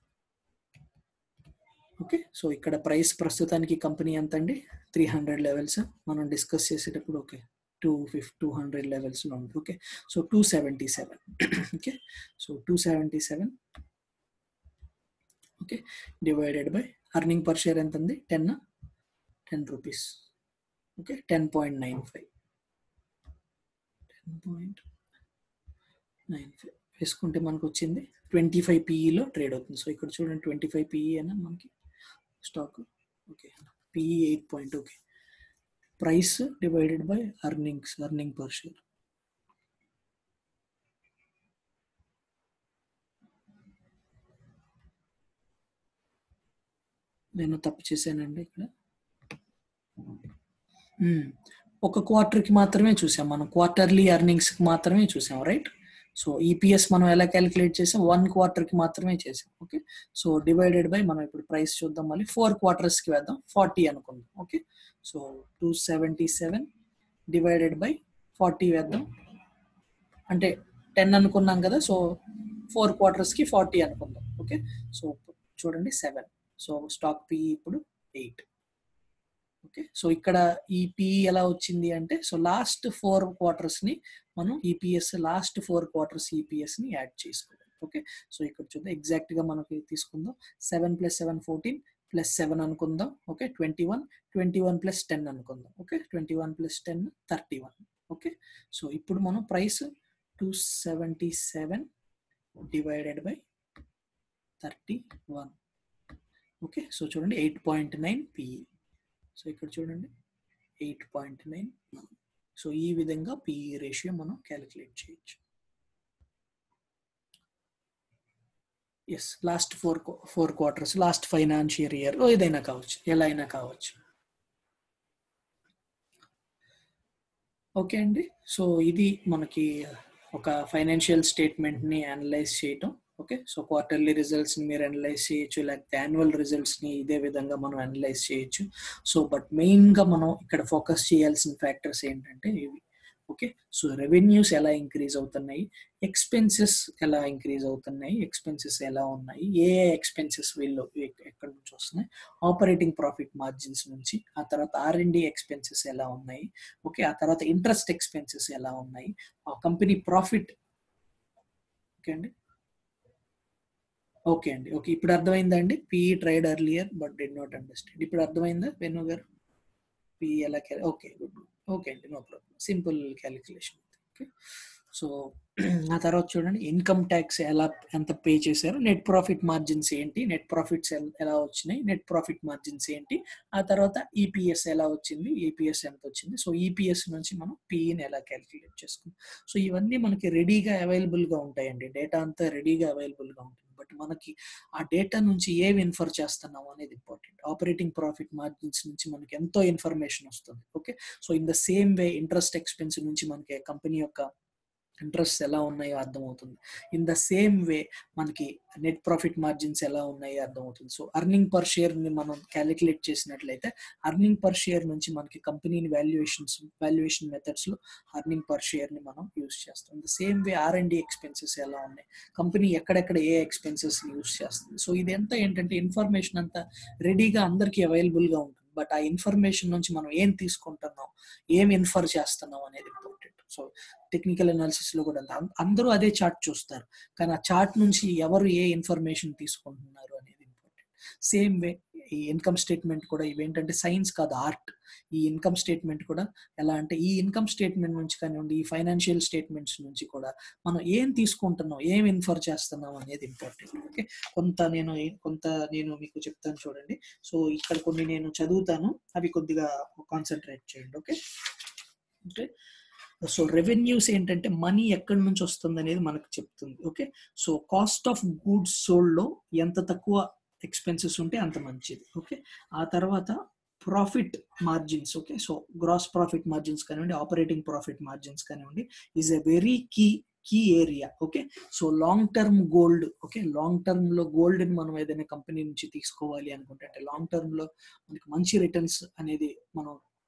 ఓకే, సో ఇక్కడ ప్రైస్ ప్రస్తుతానికి కంపెనీ ఎంత అండి త్రీ హండ్రెడ్ లెవెల్స్ మనం డిస్కస్ చేసేటప్పుడు. Okay, two fifty two hundred లెవెల్స్లో ఉంది. Okay, so two seventy seven. Okay, so two seventy seven okay, divided by earning per share ఎంత ఉంది, ten ten rupees. Okay, ten point nine five ten point nine five వేసుకుంటే మనకు వచ్చింది twenty five పీఈలో trade అవుతుంది. So ఇక్కడ చూడండి twenty five PE అన్న మనకి stock. Okay, PE eight point. Okay, price divided by earnings, earning per share. నేను తప్పు చేశానండి ఇక్కడ. ఒక క్వార్టర్కి మాత్రమే చూసాం మనం, క్వార్టర్లీ అర్నింగ్స్కి మాత్రమే చూసాం, రైట్. సో ఈపీఎస్ మనం ఎలా క్యాలిక్యులేట్ చేసాం, వన్ క్వార్టర్కి మాత్రమే చేసాం. ఓకే, సో డివైడెడ్ బై మనం ఇప్పుడు ప్రైస్ చూద్దాం, మళ్ళీ ఫోర్ క్వార్టర్స్కి వేద్దాం, ఫార్టీ అనుకుందాం. Okay, so two seventy seven divided by forty వేద్దాం, అంటే టెన్ అనుకున్నాం కదా, సో ఫోర్ క్వార్టర్స్కి ఫార్టీ అనుకుందాం. ఓకే, సో చూడండి సెవెన్. సో స్టాక్ పిఈ ఇప్పుడు ఎయిట్. ఓకే, సో ఇక్కడ ఈ పిఈ ఎలా వచ్చింది అంటే, సో లాస్ట్ ఫోర్ క్వార్టర్స్ని మనం ఈపీఎస్, లాస్ట్ ఫోర్ క్వార్టర్స్ ఈపీఎస్ని యాడ్ చేసుకోవాలి. ఓకే, సో ఇక్కడ చూద్దాం ఎగ్జాక్ట్గా మనకి తీసుకుందాం, seven plus seven fourteen plus seven అనుకుందాం. Okay, twenty one twenty one plus ten అనుకుందాం. Okay, twenty one plus ten thirty one. Okay, so ఇప్పుడు మనం price two seventy seven divided by thirty one. Okay, so చూడండి eight point nine PE. So ఇక్కడ చూడండి eight point nine. So ఈ విధంగా PE ratio మనం calculate చేయొచ్చు. Yes, last four four quarters, last financial year ఏదైనా కావచ్చు, ఎలా అయినా కావచ్చు. ఓకే అండి, సో ఇది మనకి ఒక ఫైనాన్షియల్ స్టేట్మెంట్ని అనలైజ్ చేయటం. ఓకే, సో క్వార్టర్లీ రిజల్ట్స్ని మీరు అనలైజ్ చేయొచ్చు, లేకపోతే యాన్యువల్ రిజల్ట్స్ని ఇదే విధంగా మనం అనలైజ్ చేయొచ్చు. సో బట్ మెయిన్గా మనం ఇక్కడ ఫోకస్ చేయాల్సిన ఫ్యాక్టర్స్ ఏంటంటే ఇవి. ఓకే, సో రెవెన్యూస్ ఎలా ఇంక్రీజ్ అవుతున్నాయి, ఎక్స్పెన్సెస్ ఎలా ఇంక్రీజ్ అవుతున్నాయి, ఎక్స్పెన్సెస్ ఎలా ఉన్నాయి, ఏ ఏ ఎక్స్పెన్సెస్ వీళ్ళు ఎక్కడి నుంచి వస్తున్నాయి, ఆపరేటింగ్ ప్రాఫిట్ మార్జిన్స్ నుంచి, ఆ తర్వాత ఆర్ అండ్ డి ఎక్స్పెన్సెస్ ఎలా ఉన్నాయి. ఓకే, ఆ తర్వాత ఇంట్రెస్ట్ ఎక్స్పెన్సెస్ ఎలా ఉన్నాయి, ఆ కంపెనీ ప్రాఫిట్. ఓకే అండి, ఓకే అండి, ఓకే ఇప్పుడు అర్థమైందా అండి. PE tried earlier but did not understand. ఇప్పుడు అర్థమైందా వేణు గారు, పిఈ ఎలా క్యాలి. Okay good good. ఓకే అండి, no problem, simple calculation. Okay, so ఆ తర్వాత చూడండి ఇన్కమ్ ట్యాక్స్ ఎలా ఎంత పే చేశారు, నెట్ ప్రాఫిట్ మార్జిన్స్ ఏంటి, నెట్ ప్రాఫిట్స్ ఎలా వచ్చినాయి, నెట్ ప్రాఫిట్ మార్జిన్స్ ఏంటి, ఆ తర్వాత ఈపీఎస్ ఎలా వచ్చింది, ఈపీఎస్ ఎంత వచ్చింది. సో ఈపీఎస్ నుంచి మనం పిఈని ఎలా క్యాలిక్యులేట్ చేసుకుంటాం. సో ఇవన్నీ మనకి రెడీగా అవైలబుల్గా ఉంటాయండి, డేటా అంతా రెడీగా అవైలబుల్గా ఉంటుంది. బట్ మనకి ఆ డేటా నుంచి ఏవి ఇన్ఫర్ చేస్తున్నాం అనేది ఇంపార్టెంట్. ఆపరేటింగ్ ప్రాఫిట్ మార్జిన్స్ నుంచి మనకి ఎంతో ఇన్ఫర్మేషన్ వస్తుంది. Okay, so in the same way interest expense నుంచి మనకి కంపెనీ యొక్క ఇంట్రెస్ట్ ఎలా ఉన్నాయో అర్థమవుతుంది. ఇన్ ద సేమ్ వే మనకి నెట్ ప్రాఫిట్ మార్జిన్స్ ఎలా ఉన్నాయో అర్థమవుతుంది. సో అర్నింగ్ పర్ షేర్ ని మనం క్యాలిక్యులేట్ చేసినట్లయితే అర్నింగ్ పర్ షేర్ నుంచి మనకి కంపెనీని వాల్యుయేషన్స్ వాల్యుయేషన్ మెథడ్స్ లో అర్నింగ్ పర్ షేర్ ని మనం యూస్ చేస్తాం. The same way R and D expenses ఎలా ఉన్నాయి, కంపెనీ ఎక్కడెక్కడ ఏ ఎక్స్పెన్సెస్ యూస్ చేస్తుంది. సో ఇదంతా ఏంటంటే ఇన్ఫర్మేషన్ అంతా రెడీగా అందరికీ అవైలబుల్ గా ఉంటుంది. బట్ ఆ ఇన్ఫర్మేషన్ నుంచి మనం ఏం తీసుకుంటున్నాం, ఏం ఇన్ఫర్ చేస్తున్నాం అనేది ఇంపార్టెంట్. సో టెక్నికల్ అనాలిసిస్ లో కూడా అందరూ అదే చార్ట్ చూస్తారు, కానీ ఆ చార్ట్ నుంచి ఎవరు ఏ ఇన్ఫర్మేషన్ తీసుకుంటున్నారు అనేది ఇంపార్టెంట్. సేమ్ వే ఈ ఇన్కమ్ స్టేట్మెంట్ కూడా ఇవేంటంటే సైన్స్ కాదు, ఆర్ట్. ఈ ఇన్కమ్ స్టేట్మెంట్ కూడా ఎలా అంటే ఈ ఇన్కమ్ స్టేట్మెంట్ నుంచి కానివ్వండి, ఈ ఫైనాన్షియల్ స్టేట్మెంట్స్ నుంచి కూడా మనం ఏం తీసుకుంటున్నాం, ఏం ఇన్ఫర్ చేస్తున్నాం అనేది ఇంపార్టెంట్. ఓకే, కొంత నేను కొంత నేను మీకు చెప్తాను చూడండి. సో ఇక్కడ కొన్ని నేను చదువుతాను, అవి కొద్దిగా కాన్సన్ట్రేట్ చేయండి. ఓకే, ఓకే సో రెవెన్యూస్ ఏంటంటే మనీ ఎక్కడి నుంచి వస్తుంది అనేది మనకు చెప్తుంది. Okay, so cost of goods sold లో ఎంత తక్కువ ఎక్స్పెన్సెస్ ఉంటే అంత మంచిది. ఓకే, ఆ తర్వాత profit margins. Okay, so gross profit margins కానివ్వండి, ఆపరేటింగ్ ప్రాఫిట్ మార్జిన్స్ కానివ్వండి, is a very key key area. Okay, so long term gold. Okay, long term లో గోల్డ్ ని మనం ఏదైనా కంపెనీ నుంచి తీసుకోవాలి అనుకుంటే, అంటే లాంగ్ టర్మ్ లో మనకి మంచి రిటర్న్స్ అనేది మనం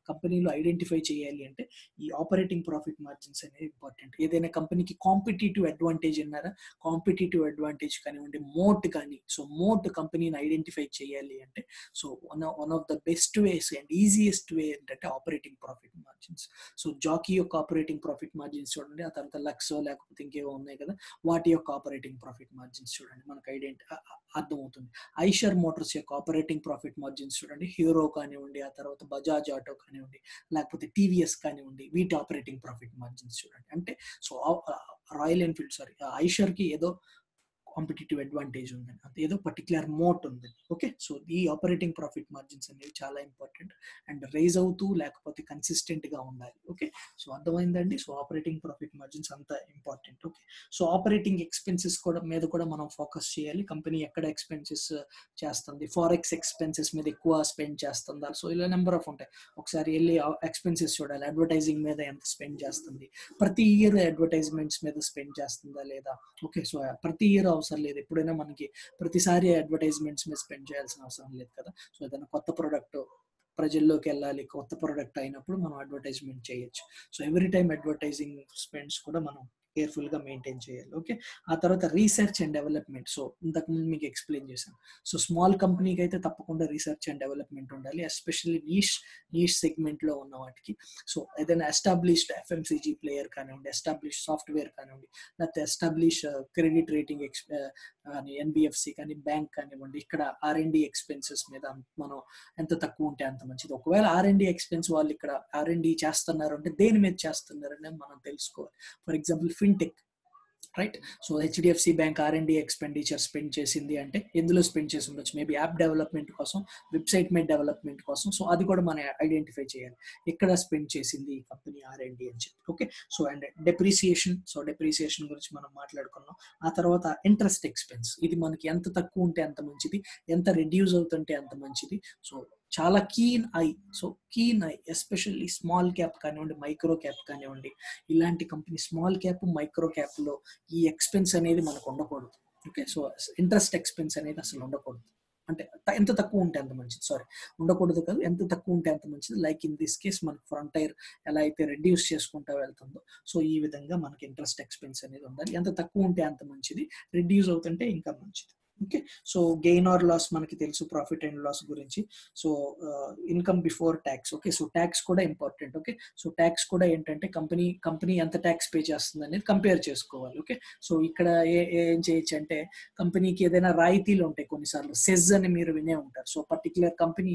కంపెనీలో ఐడెంటిఫై చేయాలి అంటే ఈ ఆపరేటింగ్ ప్రాఫిట్ మార్జిన్స్ అనేది ఇంపార్టెంట్. ఏదైనా కంపెనీకి కాంపిటేటివ్ అడ్వాంటేజ్ అన్నారా, కాంపిటేటివ్ అడ్వాంటేజ్ కానివ్వండి, మోట్ కానీ, సో మోట్ కంపెనీని ఐడెంటిఫై చేయాలి అంటే so one one of the best ways and easiest way ఏంటంటే operating profit margins. So Jockey యొక్క ఆపరేటింగ్ ప్రాఫిట్ మార్జిన్స్ చూడండి, ఆ తర్వాత లక్సో లేకపోతే ఇంకేవో ఉన్నాయి కదా, వాటి యొక్క ఆపరేటింగ్ ప్రాఫిట్ మార్జిన్స్ చూడండి, మనకు ఐడెంటి అర్థమవుతుంది. ఐషర్ మోటార్స్ యొక్క ఆపరేటింగ్ ప్రాఫిట్ మార్జిన్స్ చూడండి, హీరో కానివ్వండి, ఆ తర్వాత బజాజ్ ఆటో కానివ్వండి, లేకపోతే టీవీఎస్ కానివ్వండి, వీటి ఆపరేటింగ్ ప్రాఫిట్ మార్జిన్స్ చూడండి. అంటే సో రాయల్ ఎన్ఫీల్డ్ సారీ ఐషర్కి ఏదో కాంపిటేటివ్ అడ్వాంటేజ్ ఉందని, అది ఏదో పర్టికులర్ మోట్ ఉంది. ఓకే, సో ఈ ఆపరేటింగ్ ప్రాఫిట్ మార్జిన్స్ అనేవి చాలా ఇంపార్టెంట్ అండ్ రైజ్ అవుతూ లేకపోతే కన్సిస్టెంట్ గా ఉండాలి. ఓకే, సో అర్థమైందండి. సో ఆపరేటింగ్ ప్రాఫిట్ మార్జిన్స్ అంత important. Okay, so operating expenses కూడా మీద కూడా మనం ఫోకస్ చేయాలి. కంపెనీ ఎక్కడ ఎక్స్పెన్సెస్ చేస్తుంది, ఫారెక్స్ ఎక్స్పెన్సెస్ మీద ఎక్కువ స్పెండ్ చేస్తుందా, సో ఇలా నెంబర్ ఆఫ్ ఉంటాయి. ఒకసారి వెళ్ళి ఎక్స్పెన్సెస్ చూడాలి, అడ్వర్టైజింగ్ మీద ఎంత స్పెండ్ చేస్తుంది, ప్రతి ఇయర్ అడ్వర్టైజ్మెంట్స్ మీద స్పెండ్ చేస్తుందా లేదా. ఓకే, సో ప్రతి ఇయర్ అవసరం లేదు, ఎప్పుడైనా మనకి ప్రతిసారి అడ్వర్టైజ్మెంట్స్ మీద స్పెండ్ చేయాల్సిన అవసరం లేదు కదా. సో ఏదైనా కొత్త ప్రోడక్ట్ ప్రజల్లోకి వెళ్ళాలి, కొత్త ప్రోడక్ట్ అయినప్పుడు మనం అడ్వర్టైజ్మెంట్ చేయొచ్చు. So every time advertising spends కూడా మనం కేర్ఫుల్ గా మెయింటైన్ చేయాలి. ఓకే, ఆ తర్వాత రీసెర్చ్ అండ్ డెవలప్మెంట్. సో ఇంతకుముందు మీకు ఎక్స్ప్లెయిన్ చేశాను. సో స్మాల్ కంపెనీకి అయితే తప్పకుండా రీసెర్చ్ అండ్ డెవలప్మెంట్ ఉండాలి, ఎస్పెషల్లీ నీష్ నీష్ సెగ్మెంట్ లో ఉన్న వాటికి. సో ఏదైనా ఎస్టాబ్లిష్డ్ ఎఫ్ఎంసీజీ ప్లేయర్ కానివ్వండి, ఎస్టాబ్లిష్ సాఫ్ట్వేర్ కానివ్వండి, లేకపోతే ఎస్టాబ్లిష్ క్రెడిట్ రేటింగ్ ఎక్స్ కానీ ఎన్బిఎఫ్సి కానీ బ్యాంక్ కానివ్వండి, ఇక్కడ ఆర్ అండ్ డి ఎక్స్పెన్సెస్ మీద మనం ఎంత తక్కువ ఉంటే అంత మంచిది. ఒకవేళ ఆర్ అండ్ డి ఎక్స్పెన్స్ వాళ్ళు ఇక్కడ ఆర్ అండ్ డి చేస్తున్నారు అంటే దేని మీద చేస్తున్నారు అనేది మనం తెలుసుకోవాలి. For example fintech, right. So HDFC bank R and D expenditure spend చేసింది అంటే ఎందులో స్పెండ్ చేసి ఉండొచ్చు, మేబీ యాప్ డెవలప్మెంట్ కోసం, వెబ్సైట్ మీద డెవలప్మెంట్ కోసం. సో అది కూడా మనం ఐడెంటిఫై చేయాలి, ఎక్కడ స్పెండ్ చేసింది ఈ కంపెనీ ఆర్ అండ్ డి అని చెప్పి. Okay, so and depreciation. So depreciation గురించి మనం మాట్లాడుకున్నాం. ఆ తర్వాత ఇంట్రెస్ట్ ఎక్స్పెన్స్, ఇది మనకి ఎంత తక్కువ ఉంటే అంత మంచిది, ఎంత రెడ్యూస్ అవుతుంటే అంత మంచిది. సో చాలా keen eye, so keen eye especially small cap కానివ్వండి, మైక్రో క్యాప్ కానివ్వండి, ఇలాంటి company small cap micro cap లో ఈ ఎక్స్పెన్స్ అనేది మనకు ఉండకూడదు. ఓకే, సో ఇంట్రెస్ట్ ఎక్స్పెన్స్ అనేది అసలు ఉండకూడదు, అంటే ఎంత తక్కువ ఉంటే అంత మంచిది. సారీ, ఉండకూడదు కాదు, ఎంత తక్కువ ఉంటే అంత మంచిది. లైక్ ఇన్ దిస్ కేస్ మనకి ఫ్రంటైర్ ఎలా అయితే రెడ్యూస్ చేసుకుంటా వెళ్తుందో, సో ఈ విధంగా మనకి ఇంట్రెస్ట్ ఎక్స్పెన్స్ అనేది ఉండాలి. ఎంత తక్కువ ఉంటే అంత మంచిది, రెడ్యూస్ అవుతుంటే ఇంకా మంచిది. Okay, so gain or loss మనకి తెలుసు, ప్రాఫిట్ అండ్ లాస్ గురించి. So income before tax. Okay, so tax కూడా ఇంపార్టెంట్. ఓకే, సో ట్యాక్స్ కూడా ఏంటంటే కంపెనీ కంపెనీ ఎంత ట్యాక్స్ పే చేస్తుంది అనేది కంపేర్ చేసుకోవాలి. ఓకే, సో ఇక్కడ ఏ ఏం చేయొచ్చు అంటే కంపెనీకి ఏదైనా రాయితీలు ఉంటాయి కొన్నిసార్లు, సెజ్ అని మీరు వినే ఉంటారు. సో పర్టికులర్ కంపెనీ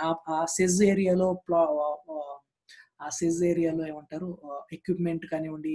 ఆ సెజ్ ఏరియాలో ప్లా ఆ సెజ్ ఏరియాలో ఏమంటారు ఎక్విప్మెంట్ కానివ్వండి,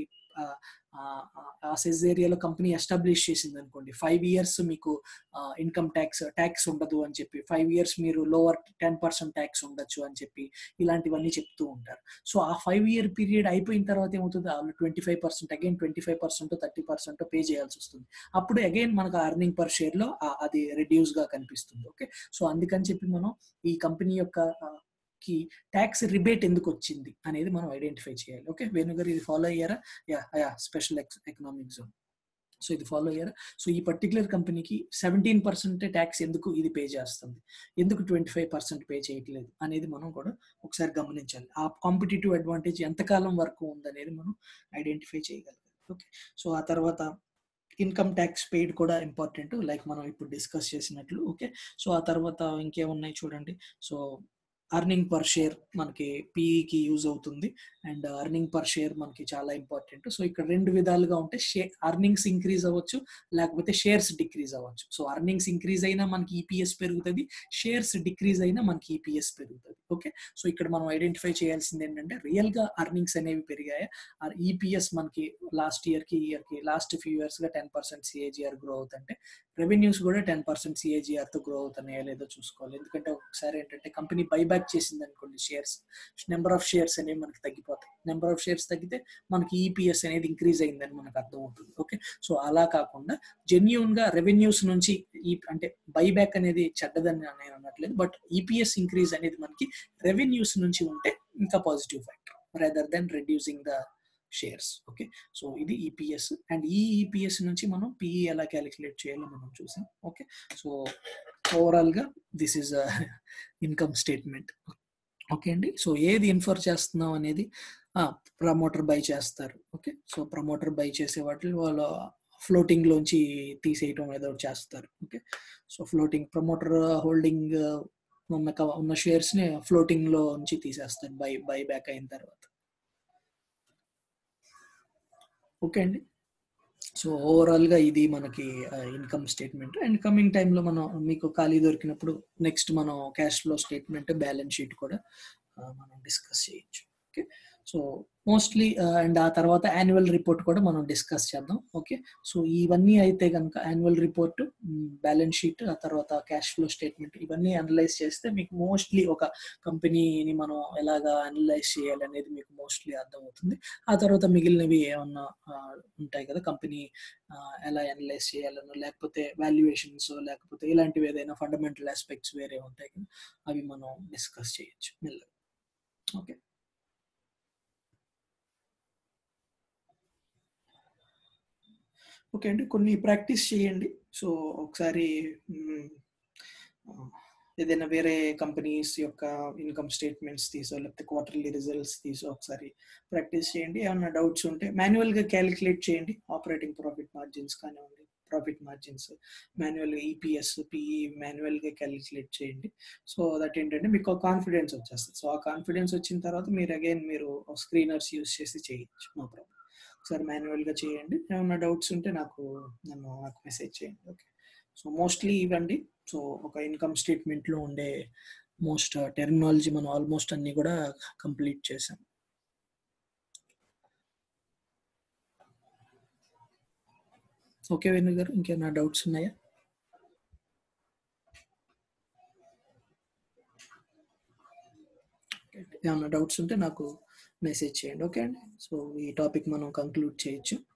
ఆ సెజ్ ఏరియాలో కంపెనీ ఎస్టాబ్లిష్ చేసింది అనుకోండి, ఫైవ్ ఇయర్స్ మీకు ఇన్కమ్ ట్యాక్స్ ట్యాక్స్ ఉండదు అని చెప్పి, ఫైవ్ ఇయర్స్ మీరు లోవర్ టెన్ పర్సెంట్ ట్యాక్స్ ఉండొచ్చు అని చెప్పి ఇలాంటివన్నీ చెప్తూ ఉంటారు. సో ఆ ఫైవ్ ఇయర్ పీరియడ్ అయిపోయిన తర్వాత ఏమవుతుంది, వాళ్ళు twenty five percent again twenty five percent thirty percent pay చేయాల్సి వస్తుంది. అప్పుడు అగైన్ మనకు అర్నింగ్ పర్ షేర్ లో అది రెడ్యూస్ గా కనిపిస్తుంది. ఓకే, సో అందుకని చెప్పి మనం ఈ కంపెనీ యొక్క కి ట్యాక్స్ రిబేట్ ఎందుకు వచ్చింది అనేది మనం ఐడెంటిఫై చేయాలి. ఓకే, వేణుగారు ఇది ఫాలో అయ్యారా? Yeah yeah special economic zone, so ఇది ఫాలో అయ్యారా? సో ఈ పర్టికులర్ కంపెనీకి సెవెంటీన్ పర్సెంట్ ట్యాక్స్ ఎందుకు ఇది పే చేస్తుంది, ఎందుకు ట్వంటీ ఫైవ్ పర్సెంట్ పే చేయట్లేదు అనేది మనం కూడా ఒకసారి గమనించాలి. ఆ కాంపిటేటివ్ అడ్వాంటేజ్ ఎంతకాలం వరకు ఉందనేది మనం ఐడెంటిఫై చేయగలగాలి. ఓకే, సో ఆ తర్వాత ఇన్కమ్ ట్యాక్స్ పెయిడ్ కూడా ఇంపార్టెంట్, లైక్ మనం ఇప్పుడు డిస్కస్ చేసినట్లు. ఓకే, సో ఆ తర్వాత ఇంకేమున్నాయి చూడండి. సో అర్నింగ్ పర్ షేర్ మనకి పీఈకి యూజ్ అవుతుంది అండ్ అర్నింగ్ పర్ షేర్ మనకి చాలా ఇంపార్టెంట్. సో ఇక్కడ రెండు విధాలుగా ఉంటే షేర్ అర్నింగ్స్ ఇంక్రీజ్ అవ్వచ్చు, లేకపోతే షేర్స్ డిక్రీజ్ అవ్వచ్చు. సో అర్నింగ్స్ ఇంక్రీజ్ అయినా మనకి ఈపీఎస్ పెరుగుతుంది, షేర్స్ డిక్రీజ్ అయినా మనకి ఈపీఎస్ పెరుగుతుంది. ఓకే, సో ఇక్కడ మనం ఐడెంటిఫై చేయాల్సింది ఏంటంటే రియల్ గా అర్నింగ్స్ అనేవి పెరిగాయా, ఈపీఎస్ మనకి లాస్ట్ ఇయర్ కి ఇయర్ కి లాస్ట్ ఫ్యూ ఇయర్స్ గా టెన్ పర్సెంట్ సిఏజిఆర్ గ్రో అవుతుంటే రెవెన్యూస్ కూడా టెన్ పర్సెంట్ సిఏజిఆర్ తో గ్రో అవుతున్నాయా లేదో చూసుకోవాలి. ఎందుకంటే ఒకసారి ఏంటంటే కంపెనీ బైబ్యాక్ చేసింది అనుకోండి, షేర్స్ నెంబర్ ఆఫ్ షేర్స్ అనేవి మనకి తగ్గిపోతాయి. నెంబర్ ఆఫ్ షేర్స్ తగ్గితే మనకి ఈపీఎస్ అనేది ఇంక్రీజ్ అయిందని మనకు అర్థం అవుతుంది. ఓకే, సో అలా కాకుండా జెన్యూన్ గా రెవెన్యూస్ నుంచి ఈ అంటే బైబ్యాక్ అనేది చెడ్డదని నేను అనట్లేదు, బట్ ఈపీఎస్ ఇంక్రీజ్ అనేది మనకి రెవెన్యూస్ నుంచి ఉంటే ఇంకా positive factor rather than reducing the shares. Okay, so ఇది ఈపీఎస్ అండ్ ఈ ఈపీఎస్ నుంచి మనం పిఈ ఎలా క్యాలిక్యులేట్ చేయాలో మనం చూసాం. ఓకే, సో ఓవరాల్ గా this is income statement. Okay అండి. సో ఏది ఇన్ఫర్ చేస్తున్నాం అనేది ప్రమోటర్ బై చేస్తారు. ఓకే. సో ప్రమోటర్ బై చేసే వాటిని వాళ్ళు ఫ్లోటింగ్ లోంచి తీసేయటం ఏదో ఒకటి చేస్తారు. Okay. So floating promoter holding ఉన్న క- ఉన్న షేర్స్ ని ఫ్లోటింగ్ లో నుంచి తీసేస్తారు బై బై బ్యాక్ అయిన తర్వాత. ఓకే అండి. సో ఓవరాల్ గా ఇది మనకి ఇన్కమ్ స్టేట్మెంట్. అండ్ కమింగ్ టైంలో మనం మీకు ఖాళీ దొరికినప్పుడు నెక్స్ట్ మనం cash flow statement, balance sheet కూడా ఆ, మనం డిస్కస్ చేయొచ్చు. ఓకే. సో మోస్ట్లీ అండ్ ఆ తర్వాత యాన్యువల్ రిపోర్ట్ కూడా మనం డిస్కస్ చేద్దాం. ఓకే. సో ఇవన్నీ అయితే కనుక యాన్యువల్ రిపోర్ట్, బ్యాలెన్స్ షీట్, ఆ తర్వాత క్యాష్ ఫ్లో స్టేట్మెంట్ ఇవన్నీ అనలైజ్ చేస్తే మీకు మోస్ట్లీ ఒక కంపెనీని మనం ఎలాగా అనలైజ్ చేయాలి అనేది మీకు మోస్ట్లీ అర్థమవుతుంది. ఆ తర్వాత మిగిలినవి ఏమన్నా ఆ, ఉంటాయి కదా, కంపెనీ ఎలా అనలైజ్ చేయాలనో లేకపోతే వాల్యుయేషన్స్ లేకపోతే ఇలాంటివి ఏదైనా ఫండమెంటల్ ఆస్పెక్ట్స్ వేరే ఉంటాయి కదా, అవి మనం డిస్కస్ చేయొచ్చు మెల్లగా. ఓకే. ఓకే అండి. కొన్ని ప్రాక్టీస్ చేయండి. సో ఒకసారి మ్, ఆ, ఏదైనా వేరే కంపెనీస్ యొక్క ఇన్కమ్ స్టేట్మెంట్స్ తీసో లేకపోతే క్వార్టర్లీ రిజల్ట్స్ తీసో ఒకసారి ప్రాక్టీస్ చేయండి. ఏమన్నా డౌట్స్ ఉంటే మాన్యువల్గా క్యాలిక్యులేట్ చేయండి. ఆపరేటింగ్ ప్రాఫిట్ మార్జిన్స్ కానివ్వండి, ప్రాఫిట్ మార్జిన్స్ మాన్యువల్గా, ఈపీఎస్ పిఈ మాన్యువల్గా క్యాలిక్యులేట్ చేయండి. సో దట్ ఏంటంటే మీకు కాన్ఫిడెన్స్ వచ్చేస్తుంది. సో ఆ కాన్ఫిడెన్స్ వచ్చిన తర్వాత మీరు అగైన్ మీరు స్క్రీనర్స్ యూస్ చేసి చేయొచ్చు, నో ప్రాబ్లం. ఒకసారి మాన్యువల్గా చేయండి. ఏమైనా డౌట్స్ ఉంటే నాకు నన్ను నాకు మెసేజ్ చేయండి. ఓకే. సో మోస్ట్లీ ఇవ్వండి. సో ఒక ఇన్కమ్ స్టేట్మెంట్లో ఉండే మోస్ట్ టెర్మినాలజీ మనం ఆల్మోస్ట్ అన్ని కూడా కంప్లీట్ చేసాం. ఓకే వేణు గారు, ఇంకేమైనా డౌట్స్ ఉన్నాయా? ఏమైనా డౌట్స్ ఉంటే నాకు మెసేజ్ చేయండి. ఓకే అండి. సో ఈ టాపిక్ మనం కంక్లూడ్ చేయొచ్చు.